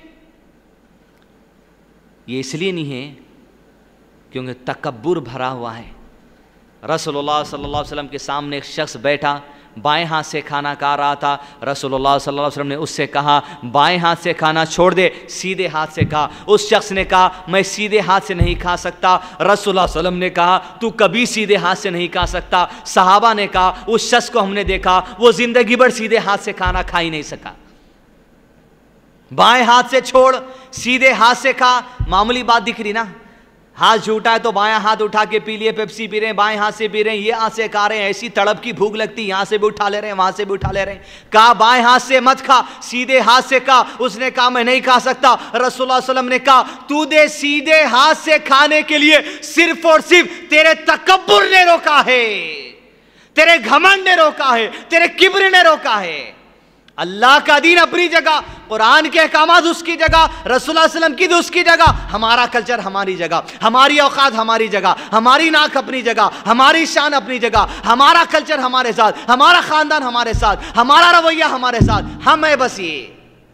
یہ اس لیے نہیں ہے کیونکہ تکبر بھرا ہوا ہے. رسول اللہ صلی اللہ علیہ وسلم کے سامنے ایک شخص بیٹھا، بائیں ہاتھ سے کھانا کھا رہا تھا. رسول اللہ صلی اللہ علیہ وسلم نے اس سے کہا بائیں ہاتھ سے کھانا چھوڑ دے، سیدھے ہاتھ سے کھا. اس شخص نے کہا میں سیدھے ہاتھ سے نہیں کھا سکتا. رسول اللہ صلی اللہ علیہ وسلم نے کہا تو کبھی سیدھے ہاتھ سے نہیں کھا سکتا. صحابہ نے کہا اس شخص کو ہم نے دیکھا وہ زندگی بھر سیدھے ہاتھ سے کھانا کھا ہی نہیں سکا. بائیں ہاتھ سے چھوڑ، سیدھے ہاتھ سے کھا. معمولی بات دکھ رہی نا، ہاتھ جھوٹا ہے تو بائیں ہاتھ اٹھا کے پی لیے، پیپسی پی رہے ہیں بائیں ہاتھ سے پی رہے ہیں، یہ ہاتھ سے کھا رہے ہیں، ایسی تڑپ کی بھوک لگتی یہاں سے بھی اٹھا لے رہے ہیں وہاں سے بھی اٹھا لے رہے ہیں. کہا بائیں ہاتھ سے مت کھا، سیدھے ہاتھ سے کھا. اس نے کہا میں نہیں کھا سکتا. رسول اللہ صلی اللہ علیہ وسلم نے کہا تو دے سیدھے ہاتھ سے کھانے کے لیے صرف اور صرف تیرے تکبر نے روکا ہے، تیرے گھمنڈ نے روکا ہے، تیرے کبر نے روکا ہے. اللہ کا دین اپنی جگہ، قرآن کے احکامات اس کی جگہ، رسول اللہ صلی اللہ علیہ وسلم کی اس کی جگہ، ہمارا کلچر ہماری جگہ، ہماری اوقات ہماری جگہ، ہماری ناک اپنی جگہ، ہماری شان اپنی جگہ، ہمارا کلچر ہمارے ساتھ، ہمارا خاندان ہمارے ساتھ، ہمارا رویہ ہمارے ساتھ، ہم ہے بس یہ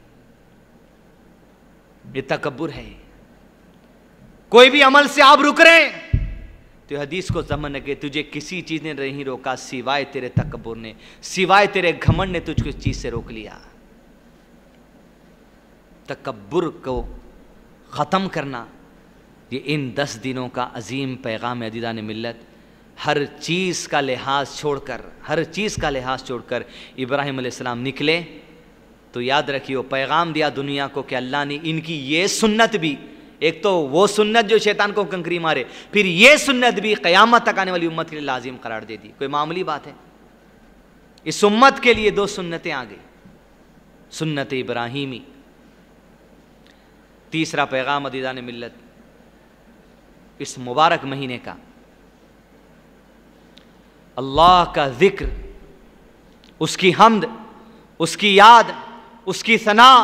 یہ تکبر ہے۔ کوئی بھی عمل سے آپ رک رہے ہیں تو حدیث کو ضمن ہے کہ تجھے کسی چیز نے نہیں روکا سوائے تیرے تکبر نے، سوائے تیرے گھمنڈ نے تجھ کو اس چیز سے روک لیا۔ تکبر کو ختم کرنا یہ ان دس دنوں کا عظیم پیغام ہے عزیزان ملت۔ ہر چیز کا لحاظ چھوڑ کر ہر چیز کا لحاظ چھوڑ کر ابراہیم علیہ السلام نکلے تو یاد رکھیے پیغام دیا دنیا کو کہ اللہ نے ان کی یہ سنت بھی، ایک تو وہ سنت جو شیطان کو کنکری مارے، پھر یہ سنت بھی قیامت تک آنے والی امت کے لیے لازم قرار دے دی۔ کوئی معمولی بات ہے؟ اس امت کے لیے دو سنتیں آ گئی، سنت ابراہیمی۔ تیسرا پیغام عزیزان ملت اس مبارک مہینے کا، اللہ کا ذکر، اس کی حمد، اس کی یاد، اس کی ثنا،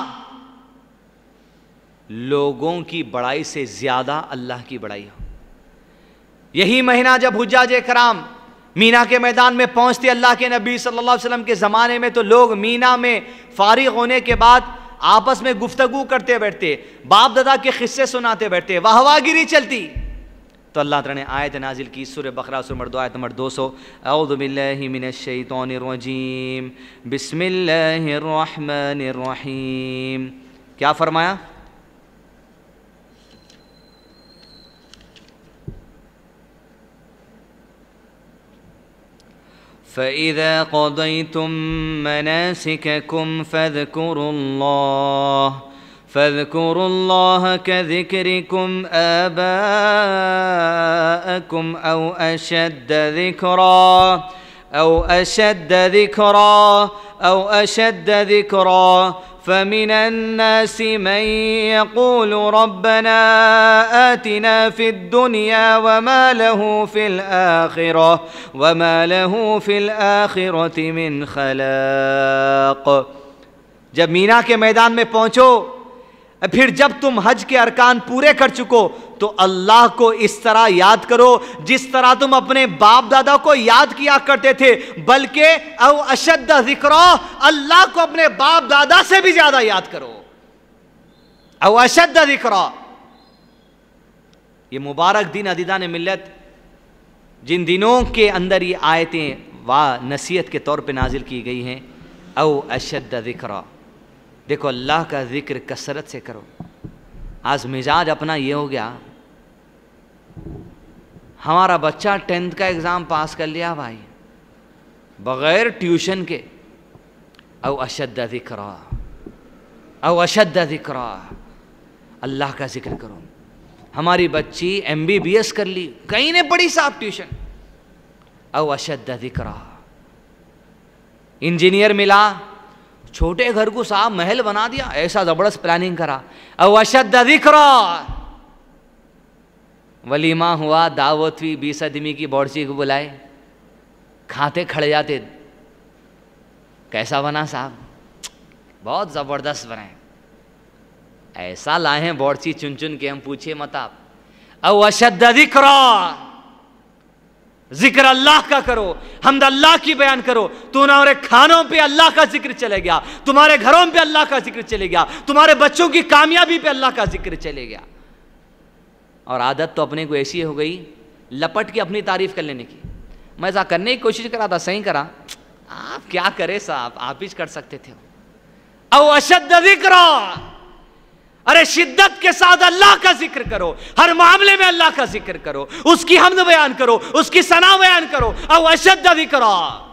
لوگوں کی بڑائی سے زیادہ اللہ کی بڑائی ہو۔ یہی مہینہ جب حجاج کرام مینا کے میدان میں پہنچتے اللہ کے نبی صلی اللہ علیہ وسلم کے زمانے میں تو لوگ مینا میں فارغ ہونے کے بعد آپس میں گفتگو کرتے بیٹھتے، باپ دادا کے قصے سناتے بیٹھتے، واہ واہ گیری چلتی۔ تو اللہ تعالیٰ نے آیت نازل کی سورہ بقرہ سورہ نمبر دو آیت نمبر دو سو، اعوذ باللہ من الشیطان الرجیم بسم اللہ الرحمن الرحیم۔ کیا فرمایا؟ فَإِذَا قَضَيْتُم مَّنَاسِكَكُمْ فَاذْكُرُوا اللَّهَ فَاذْكُرُوا اللَّهَ كَذِكْرِكُمْ آبَاءَكُمْ أَوْ أَشَدَّ ذِكْرًا أَوْ أَشَدَّ ذِكْرًا أَوْ أَشَدَّ ذِكْرًا فَمِنَ النَّاسِ مَن يَقُولُ رَبَّنَا آتِنَا فِي الدُّنْيَا وَمَا لَهُ فِي الْآخِرَةِ وَمَا لَهُ فِي الْآخِرَةِ مِنْ خَلَاقٍ۔ جب مینا کے میدان میں پہنچو، پھر جب تم حج کے ارکان پورے کر چکو تو اللہ کو اس طرح یاد کرو جس طرح تم اپنے باپ دادا کو یاد کیا کرتے تھے، بلکہ او اشد ذکرا، اللہ کو اپنے باپ دادا سے بھی زیادہ یاد کرو۔ او اشد ذکرا، یہ مبارک دن عزیزان ملت جن دنوں کے اندر یہ آیتیں وا نصیحت کے طور پہ نازل کی گئی ہیں، او اشد ذکرا، دیکھو اللہ کا ذکر کثرت سے کرو۔ آج مزاج اپنا یہ ہو گیا، ہمارا بچہ ٹینتھ کا ایگزام پاس کر لیا بھائی بغیر ٹیوشن کے، او اشد ذکرا او اشد ذکرا، اللہ کا ذکر کرو۔ ہماری بچی ایم بی بی ایس کر لی، کہیں نے پڑھی صاحب ٹیوشن، او اشد ذکرا۔ انجینئر ملا، چھوٹے گھر کو صاحب محل بنا دیا، ایسا زبردست پلاننگ کرا، او اشد ذکرا۔ ولیمہ ہوا، دعوت ہوئی، بیس آدمی کی بورچی کو بلائے، کھاتے کھڑے جاتے، کیسا بنا صاحب؟ بہت زبردست بنائے، ایسا لائے ہیں بورچی چن چن کے ہم پوچھے مت آپ۔ او اشد ذکرا، ذکر اللہ کا کرو، حمد اللہ کی بیان کرو۔ تمہارے کھانوں پہ اللہ کا ذکر چلے گیا، تمہارے گھروں پہ اللہ کا ذکر چلے گیا، تمہارے بچوں کی کامیابی پہ اللہ کا ذکر چلے گیا۔ اور عادت تو اپنے کو ایسی ہو گئی لپٹ کے اپنی تعریف کر لینے کی۔ میں ایسا کرنے کی کوشش کرا تھا، صحیح کرا، آپ کیا کرے صاحب، آپ ہی کر سکتے تھے۔ او اشد ذکرا، ارے شدت کے ساتھ اللہ کا ذکر کرو، ہر معاملے میں اللہ کا ذکر کرو، اس کی حمد بیان کرو، اس کی ثنا بیان کرو۔ او اشد ذکرا،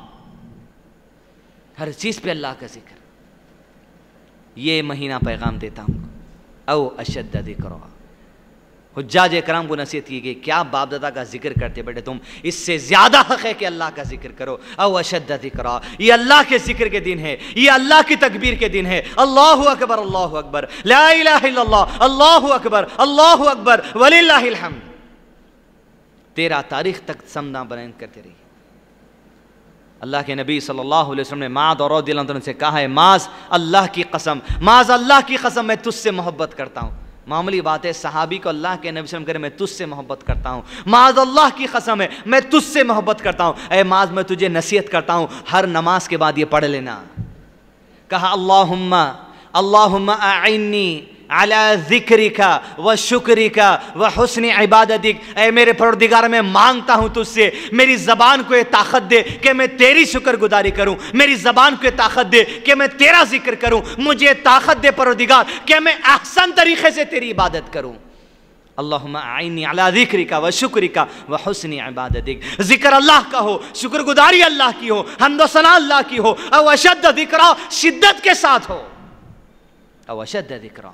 ہر چیز پہ اللہ کا ذکر۔ یہ مہینہ پیغام دیتا ہوں، او اشد ذکرا۔ حجاج اکرام کو نصیحت کی گئی، کیا باپ دادا کا ذکر کرتے بیٹھے تم، اس سے زیادہ حق ہے کہ اللہ کا ذکر کرو۔ او اشد ذکرا، یہ اللہ کے ذکر کے دن ہے، یہ اللہ کی تکبیر کے دن ہے۔ اللہ اکبر، اللہ اکبر، لا الہ الا اللہ، اللہ اکبر، اللہ اکبر، وللہ الحمد۔ تیرہ تاریخ تک سمدہ بیان کرتے رہیے۔ اللہ کے نبی صلی اللہ علیہ وسلم نے معاذ رضی اللہ عنہ سے کہا ہے معاذ اللہ کی قسم معاذ اللہ کی قسم میں تجھ سے محبت کرتا ہوں. معمولی بات ہے صحابی کو اللہ کے نبی صلی اللہ علیہ وسلم کرے میں تجھ سے محبت کرتا ہوں. معاذ اللہ کی قسم ہے میں تجھ سے محبت کرتا ہوں. اے معاذ میں تجھے نصیحت کرتا ہوں ہر نماز کے بعد یہ پڑھ لینا. کہا اللہم اللہم اعنی علی ذکرک و شکرک و حسن عبادتک. اے میرے پروردگار میں مانگتا ہوں تجھ سے میری زبان کو یہ طاقت دے کہ میں تیری شکر گزاری کروں, میری زبان کو یہ طاقت دے کہ میں تیرا ذکر کروں, مجھے طاقت دے پروردگار کہ میں احسن طریقے سے تیری عبادت کروں. اللہم اعنی علی ذکرک و شکرک و حسن عبادتک. ذکر اللہ کا ہو, شکر گزاری اللہ کی ہو, حمد و ثنا اللہ کی ہو, او اشد ذکرا شدت کے ساتھ ہو, او اشد ذکرا.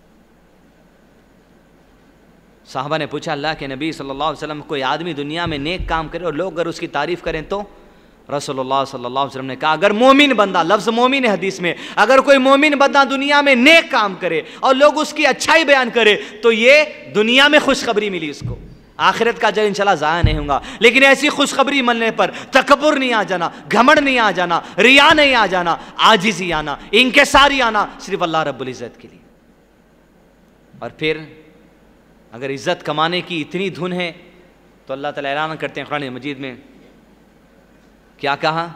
صحابہ نے پوچھا اللہ کے نبی صلی اللہ علیہ وسلم کوئی آدمی دنیا میں نیک کام کرے اور لوگ اگر اس کی تعریف کریں تو؟ رسول اللہ صلی اللہ علیہ وسلم نے کہا اگر مومن بندہ, لفظ مومن ہے حدیث میں, اگر کوئی مومن بندہ دنیا میں نیک کام کرے اور لوگ اس کی اچھائی بیان کرے تو یہ دنیا میں خوشخبری ملی اس کو, آخرت کا اجر انشاءاللہ ضائع نہیں ہوگا. لیکن ایسی خوشخبری ملنے پر تکبر نہیں آ جانا, گھمنڈ نہیں آ جانا, ریا نہیں آ جانا, عاجزی آنا, انکساری آنا صرف اللہ رب العزت کے لیے. اور پھر اگر عزت کمانے کی اتنی دھن ہے تو اللہ تعالیٰ اعلان کرتے ہیں قرآن مجید میں, کیا کہا؟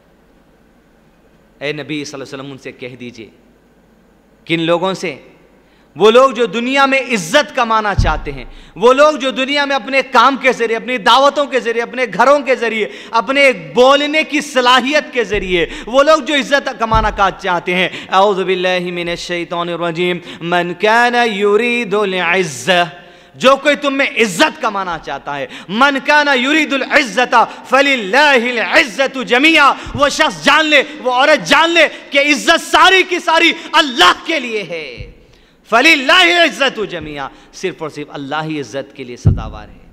اے نبی صلی اللہ علیہ وسلم ان سے کہہ دیجئے. کن لوگوں سے؟ وہ لوگ جو دنیا میں عزت کمانا چاہتے ہیں, وہ لوگ جو دنیا میں اپنے کام کے ذریعے, اپنی دعوتوں کے ذریعے, اپنے گھروں کے ذریعے, اپنے بولنے کی صلاحیت کے ذریعے وہ لوگ جو عزت کمانا کا چاہتے ہیں. اعوذ باللہ من الشیطان الرجیم. من کان یرید العزہ, جو کوئی تم میں عزت کمانا چاہتا ہے, من کان یرید العزت فللہ العزت جمیعا. وہ شخص جان لے, وہ عورت جان لے کہ عزت ساری کی ساری اللہ کے لیے ہے. فللہ العزت جمیعا, صرف اور صرف اللہ ہی عزت کے لیے سزاوار ہے.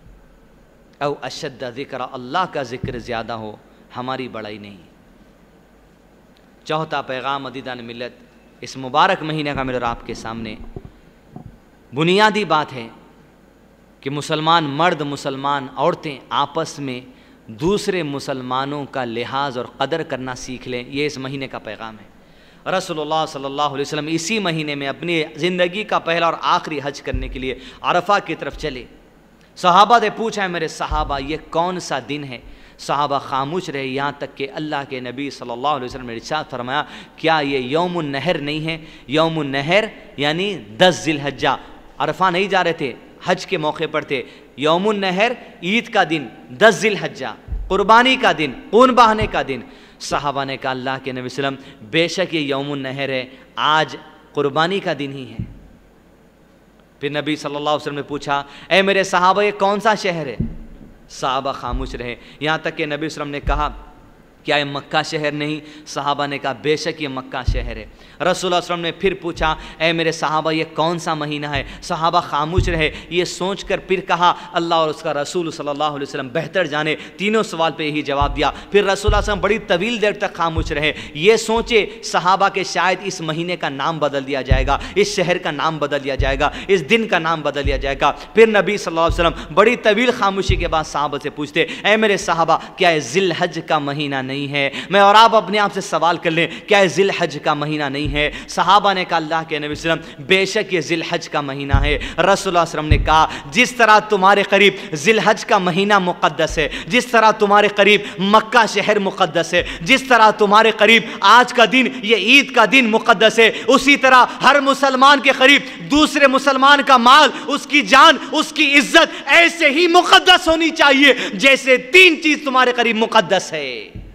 او اشد ذکر, اللہ کا ذکر زیادہ ہو, ہماری بڑائی نہیں. چوتھا پیغام عزیزان ملت اس مبارک مہینے کا میرے اور آپ کے سامنے بنیادی بات ہے کہ مسلمان مرد, مسلمان عورتیں آپس میں دوسرے مسلمانوں کا لحاظ اور قدر کرنا سیکھ لیں. یہ اس مہینے کا پیغام ہے. رسول اللہ صلی اللہ علیہ وسلم اسی مہینے میں اپنی زندگی کا پہلا اور آخری حج کرنے کے لیے عرفہ کی طرف چلے. صحابہ نے پوچھا ہے میرے صحابہ یہ کون سا دن ہے؟ صحابہ خاموش رہے یہاں تک کہ اللہ کے نبی صلی اللہ علیہ وسلم نے ارشاد فرمایا کیا یہ یوم النحر نہیں ہے؟ یوم النحر یعنی دس ذی الحجہ. عرفہ نہیں جا رہے تھے, حج کے موقع پر تھے. یوم النحر عید کا دن, دس ذی الحجہ قربانی کا دن, خون بہانے کا دن. صحابہ نے کہا اللہ کے نبی صلی اللہ علیہ وسلم بے شک یہ یوم النحر ہے, آج قربانی کا دن ہی ہے. پھر نبی صلی اللہ علیہ وسلم نے پوچھا اے میرے صحابہ یہ کون سا شہر ہے؟ صحابہ خاموش رہے یہاں تک کہ نبی صلی اللہ علیہ وسلم نے کہا کیا یہ مکہ شہر نہیں؟ صحابہ نے کہا بے شک یہ مکہ شہر ہے. رسول اللہ صلی اللہ علیہ وسلم نے پھر پوچھا اے میرے صحابہ یہ کون سا مہینہ ہے؟ صحابہ خاموش رہے. یہ سوچ کر پھر کہا اللہ اور اس کا رسول صلی اللہ علیہ وسلم بہتر جانے. تینوں سوال پہ یہی جواب دیا. پھر رسول اللہ صلی اللہ علیہ وسلم بڑی طویل دیر تک خاموش رہے. یہ سوچے صحابہ کہ شاید اس مہینے کا نام بدل دیا جائے گا, اس شہر کا نام بدل دیا جائے گا, اس دن کا نام بدل دیا جائے گا. پھر نبی صلی اللہ علیہ وسلم بڑی طویل خاموشی کے بعد صحابہ سے پوچھتے اے میرے صحابہ کیا یہ ذی الحج کا مہینہ نہیں ہے؟ میں اور آپ اپنے آپ سے سوال کر لیں کیا یہ ذی الحج کا مہینہ نہیں ہے؟ صحابہ نے کہا اللہ کے نبی صلی اللہ علیہ وسلم بے شک یہ ذی الحج کا مہینہ ہے. رسول اللہ صلی اللہ علیہ وسلم نے کہا جس طرح تمہارے قریب ذی الحج کا مہینہ مقدس ہے, جس طرح تمہارے قریب مکہ شہر مقدس ہے, جس طرح تمہارے قریب آج کا دن یہ عید کا دن مقدس ہے, اسی طرح ہر مسلمان کے قریب دوسرے مسلمان کا مال, اس کی جان, اس کی عزت ایسے ہی مقدس ہونی چاہیے جیسے تین چیز تمہارے قریب مقدس ہے.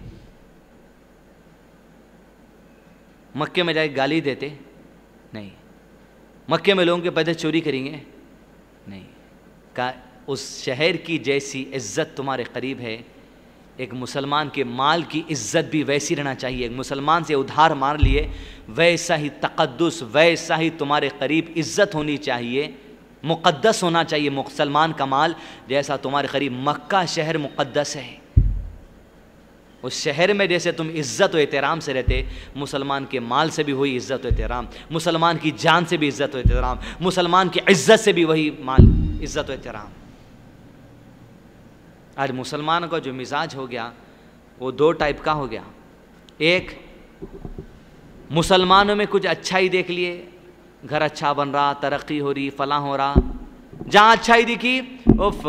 مکے میں جا کے گالی دیتے نہیں, مکے میں لوگوں کے پیسے چوری کریں گے نہیں. کہا اس شہر کی جیسی عزت تمہارے قریب ہے, ایک مسلمان کے مال کی عزت بھی ویسی رہنا چاہیے. ایک مسلمان سے ادھار مار لیے ویسا ہی تقدس, ویسا ہی تمہارے قریب عزت ہونی چاہیے, مقدس ہونا چاہیے مسلمان کا مال جیسا تمہارے قریب مکہ شہر مقدس ہے. اس شہر میں جیسے تم عزت و احترام سے رہتے, مسلمان کے مال سے بھی وہی عزت و احترام, مسلمان کی جان سے بھی عزت و احترام, مسلمان کی عزت سے بھی وہی مال عزت و احترام. آج مسلمان کا جو مزاج ہو گیا وہ دو ٹائپ کا ہو گیا. ایک مسلمانوں میں کچھ اچھائی دیکھ لیے, گھر اچھا بن رہا, ترقی ہو رہی, فلاں ہو رہا, جہاں اچھائی دکھی اف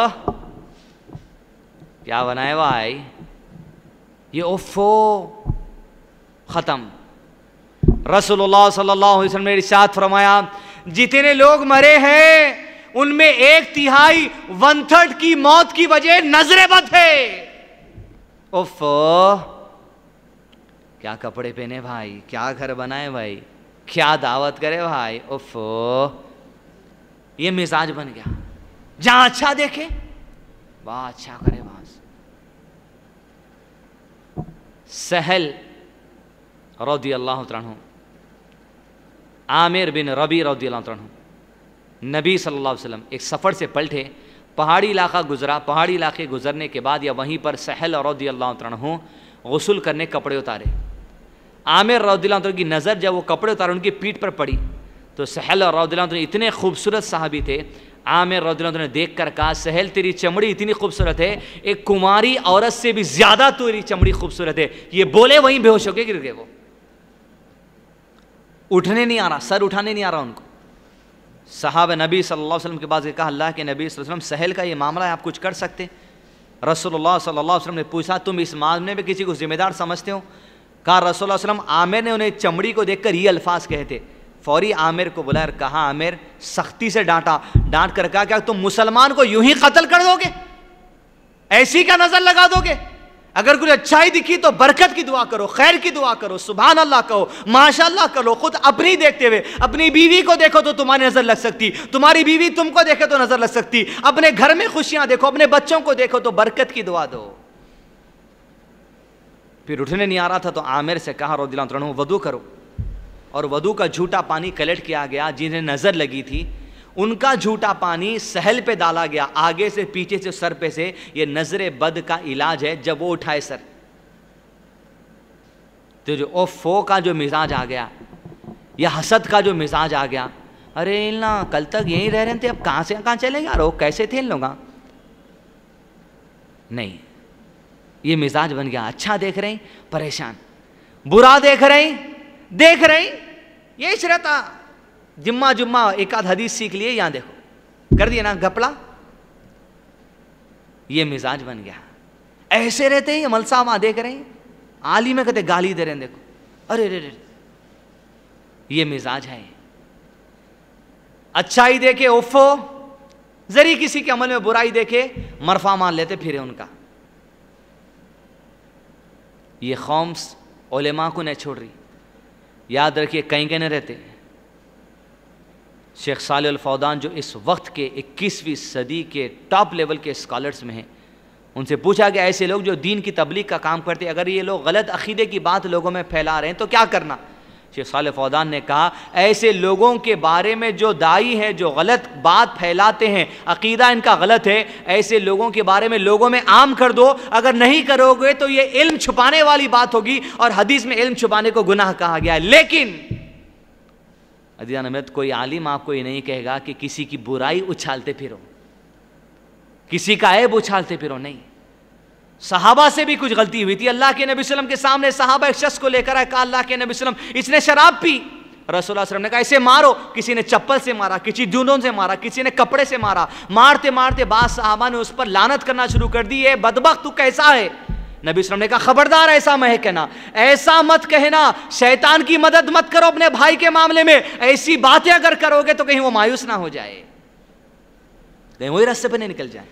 کیا بنائے بھائی یہ, اوفو ختم. رسول اللہ صلی اللہ علیہ وسلم نے ارشاد فرمایا جتنے لوگ مرے ہیں ان میں ایک تہائی ون تھرڈ کی موت کی وجہ نظر بد ہے. اوف کیا کپڑے پہنے بھائی, کیا گھر بنائے بھائی, کیا دعوت کرے بھائی, اوف یہ مزاج بن گیا. جہاں اچھا دیکھے وہاں اچھا کرے. وہاں سہل رضی اللہ عنہ, عامر بن ربی رضی اللہ عنہ, نبی صلی اللہ علیہ وسلم ایک سفر سے پلٹے, پہاڑی علاقہ گزرا, پہاڑی علاقے گزرنے کے بعد یا وہیں پر سہل رضی اللہ عنہ غسل کرنے کپڑے اتارے. عامر رضی اللہ عنہ کی نظر جب وہ کپڑے اتارے ان کی پیٹھ پر پڑی تو سہل رضی اللہ عنہ اتنے خوبصورت صحابی تھے. عامر رضی اللہ عنہ نے دیکھ کر کہا سہل تیری چمڑی اتنی خوبصورت ہے, ایک کماری عورت سے بھی زیادہ تیری چمڑی خوبصورت ہے. یہ بولے وہیں بے ہوش ہو کے گر گئے. وہ اٹھنے نہیں آ رہا, سر اٹھانے نہیں آ رہا ان کو. صحابہ نبی صلی اللہ علیہ وسلم کے پاس کہا اللہ کے نبی صلی اللہ علیہ وسلم سہل کا یہ معاملہ ہے, آپ کچھ کر سکتے؟ رسول اللہ صلی اللہ علیہ وسلم نے پوچھا تم اس معاملے میں کسی کو ذمہ دار سمجھتے ہو؟ کہا رسول اللہ علیہ وسلم عامر نے انہیں چمڑی کو دیکھ کر یہ الفاظ کہتے. فوری عامر کو بلایا, کہا عامر سختی سے ڈانٹا, ڈانٹ کر کہا کیا تم مسلمان کو یوں ہی قتل کر دو گے, ایسی کا نظر لگا دو گے؟ اگر کوئی اچھائی دکھی تو برکت کی دعا کرو, خیر کی دعا کرو, سبحان اللہ کہو, ماشاء اللہ کرو. خود اپنی دیکھتے ہوئے اپنی بیوی کو دیکھو تو تمہاری نظر لگ سکتی, تمہاری بیوی تم کو دیکھے تو نظر لگ سکتی. اپنے گھر میں خوشیاں دیکھو, اپنے بچوں کو دیکھو تو برکت کی دعا دو. پھر اٹھنے نہیں آ رہا تھا تو عامر سے کہا رضی اللہ عنہ وضو کرو, اور وضو کا جھوٹا پانی کلیکٹ کیا گیا. جنہیں نظر لگی تھی ان کا جھوٹا پانی سہل پہ ڈالا گیا, آگے سے پیچھے سے سر پہ سے. یہ نظر بد کا علاج ہے. جب وہ اٹھائے سر تو جو اوفو کا جو مزاج آ گیا یا حسد کا جو مزاج آ گیا, ارے نا کل تک یہیں رہ رہے تھے, اب کہاں سے کہاں چلے گا, رو کیسے تھے ان لوگ. نہیں, یہ مزاج بن گیا. اچھا دیکھ رہے ہیں پریشان, برا دیکھ رہے ہیں دیکھ رہے ہیں. یہ رہتا جمعہ جمعہ ایک آدھ حدیث سیکھ لیے, یہاں دیکھو کر دیا نا گپلا. یہ مزاج بن گیا. ایسے رہتے ہیں ملسا وہاں دیکھ رہے ہیں, عالم کہتے گالی دے رہے ہیں, دیکھو ارے رے رے. یہ مزاج ہے. اچھائی دیکھے اوفو, ذری کسی کے عمل میں برائی دیکھے مرفا مان لیتے پھرے ان کا. یہ قوم علماء کو نہیں چھوڑ رہی. یاد رکھیے کہیں کہ نہیں رہتے. شیخ صالح الفوزان جو اس وقت کے اکیسویں صدی کے ٹاپ لیول کے اسکالرز میں ہیں, ان سے پوچھا کہ ایسے لوگ جو دین کی تبلیغ کا کام کرتے ہیں, اگر یہ لوگ غلط عقیدے کی بات لوگوں میں پھیلا رہے ہیں تو کیا کرنا؟ شیخ صالح الفوزان نے کہا ایسے لوگوں کے بارے میں جو داعی ہیں جو غلط بات پھیلاتے ہیں, عقیدہ ان کا غلط ہے, ایسے لوگوں کے بارے میں لوگوں میں عام کر دو. اگر نہیں کرو گے تو یہ علم چھپانے والی بات ہوگی, اور حدیث میں علم چھپانے کو گناہ کہا گیا ہے. لیکن عزیزان احمد, کوئی عالم آپ کو یہ نہیں کہے گا کہ کسی کی برائی اچھالتے پھرو, کسی کا عیب اچھالتے پھرو. نہیں, صحابہ سے بھی کچھ غلطی ہوئی تھی. اللہ کے نبی صلی اللہ علیہ وسلم کے سامنے صحابہ ایک شخص کو لے کر آئے, کہا اللہ کے نبی صلی اللہ علیہ وسلم اس نے شراب پی. رسول اللہ صلی اللہ علیہ وسلم نے کہا اسے مارو. کسی نے چپل سے مارا, کسی جوندوں سے مارا, کسی نے کپڑے سے مارا. مارتے مارتے بعض صحابہ نے اس پر لعنت کرنا شروع کر دی, اے بدبخت تو کیسا ہے. نبی صلی اللہ علیہ وسلم نے کہا خبردار ایسا مت کہنا, ایسا مت کہنا, شیطان کی مدد مت کرو اپنے بھائی کے معاملے میں. ایسی باتیں اگر کرو گے تو کہیں وہ مایوس نہ ہو جائے, کہیں وہی راستے پہ نہیں نکل جائے.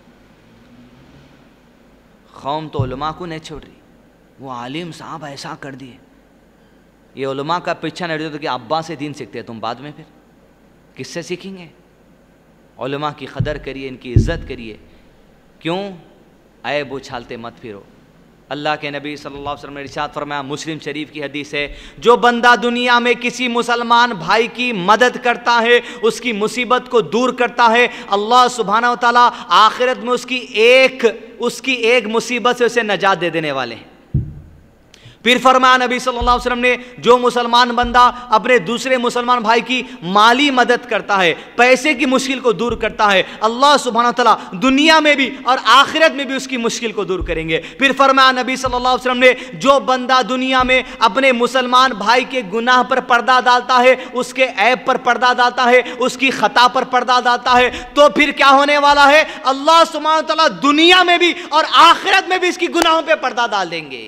قوم تو علماء کو نہیں چھوڑ رہی. وہ عالم صاحب ایسا کر دیے, یہ علماء کا پیچھا نہیں رہتا کہ ابا سے دین سیکھتے ہیں تم, بعد میں پھر کس سے سیکھیں گے؟ علماء کی قدر کریے, ان کی عزت کریے. کیوں عیب اچھالتے مت پھرو. اللہ کے نبی صلی اللہ علیہ وسلم نے ارشاد فرمایا, مسلم شریف کی حدیث ہے, جو بندہ دنیا میں کسی مسلمان بھائی کی مدد کرتا ہے, اس کی مصیبت کو دور کرتا ہے, اللہ سبحانہ و تعالیٰ آخرت میں اس کی ایک اس کی ایک مصیبت سے اسے نجات دے دینے والے ہیں. پھر فرمایا نبی صلی اللہ علیہ وسلم نے جو مسلمان بندہ اپنے دوسرے مسلمان بھائی کی مالی مدد کرتا ہے، پیسے کی مشکل کو دور کرتا ہے، اللہ سبحانہ وتعالیٰ دنیا میں بھی اور آخرت میں بھی اس کی مشکل کو دور کریں گے۔ پھر فرمایا نبی صلی اللہ علیہ وسلم نے جو بندہ دنیا میں اپنے مسلمان بھائی کے گناہ پر پردہ ڈالتا ہے، اس کے عیب پر پردہ ڈالتا ہے، اس کی خطا پر پردہ ڈالتا ہے، تو پھر کیا ہونے والا ہے؟ اللہ سبحانہ وتعالیٰ دنیا میں بھی اور آخرت میں بھی اس کی گناہوں پہ پردہ ڈال دیں گے۔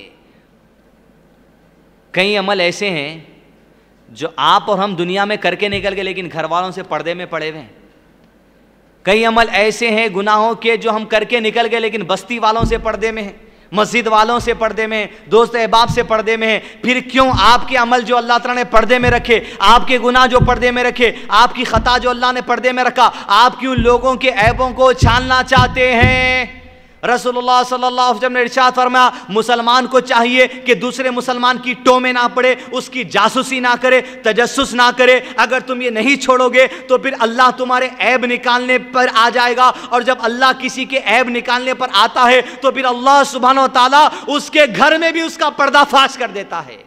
کئی عمل ایسے ہیں جو آپ اور ہم دنیا میں کر کے نکل گئے لیکن گھر والوں سے پردے میں پڑے ہوئے ہیں۔ کئی عمل ایسے ہیں گناہوں کے جو ہم کر کے نکل گئے لیکن بستی والوں سے پردے میں ہیں، مسجد والوں سے پردے میں ہیں، دوست احباب سے پردے میں ہیں۔ پھر کیوں آپ کے عمل جو اللہ تعالیٰ نے پردے میں رکھے، آپ کے گناہ جو پردے میں رکھے، آپ کی خطا جو اللہ نے پردے میں رکھا، آپ کیوں لوگوں کے عیبوں کو چھاننا چاہتے ہیں؟ رسول اللہ صلی اللہ علیہ وسلم نے ارشاد فرمایا مسلمان کو چاہیے کہ دوسرے مسلمان کی ٹو میں نہ پڑے، اس کی جاسوسی نہ کرے، تجسس نہ کرے۔ اگر تم یہ نہیں چھوڑو گے تو پھر اللہ تمہارے عیب نکالنے پر آ جائے گا، اور جب اللہ کسی کے عیب نکالنے پر آتا ہے تو پھر اللہ سبحانہ و تعالیٰ اس کے گھر میں بھی اس کا پردہ فاش کر دیتا ہے۔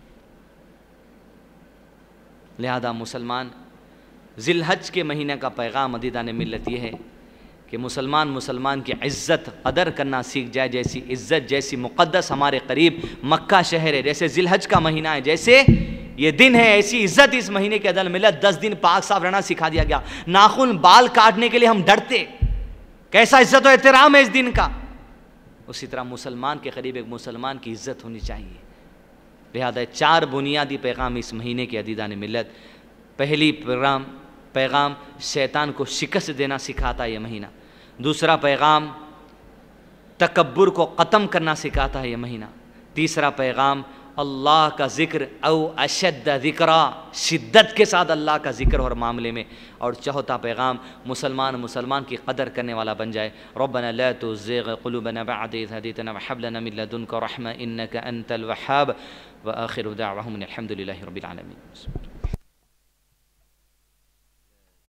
لہذا مسلمان ذی الحج کے مہینے کا پیغام عزیزان ملت یہ ہے کہ مسلمان مسلمان کی عزت قدر کرنا سیکھ جائے۔ جیسی عزت، جیسی مقدس ہمارے قریب مکہ شہر ہے، جیسے ذی الحج کا مہینہ ہے، جیسے یہ دن ہے، ایسی عزت اس مہینے کے عدل ملت دس دن پاک صاف رہنا سکھا دیا گیا۔ ناخن بال کاٹنے کے لیے ہم ڈرتے، کیسا عزت و احترام ہے اس دن کا۔ اسی طرح مسلمان کے قریب ایک مسلمان کی عزت ہونی چاہیے۔ لہذا چار بنیادی پیغام اس مہینے کے عزیزان ملت۔ پہلی پیغام پیغام شیطان کو شکست دینا سکھاتا ہے یہ مہینہ۔ دوسرا پیغام تکبر کو ختم کرنا سکھاتا ہے یہ مہینہ۔ تیسرا پیغام اللہ کا ذکر او اشد ذکرا، شدت کے ساتھ اللہ کا ذکر اور معاملے میں۔ اور چوتھا پیغام مسلمان مسلمان کی قدر کرنے والا بن جائے۔ ربنا لا تزغ قلوبنا بعد إذ هديتنا وهب لنا من لدنك رحمة إنك أنت الوهاب وآخر دعواهم الحمد لله رب العالمين۔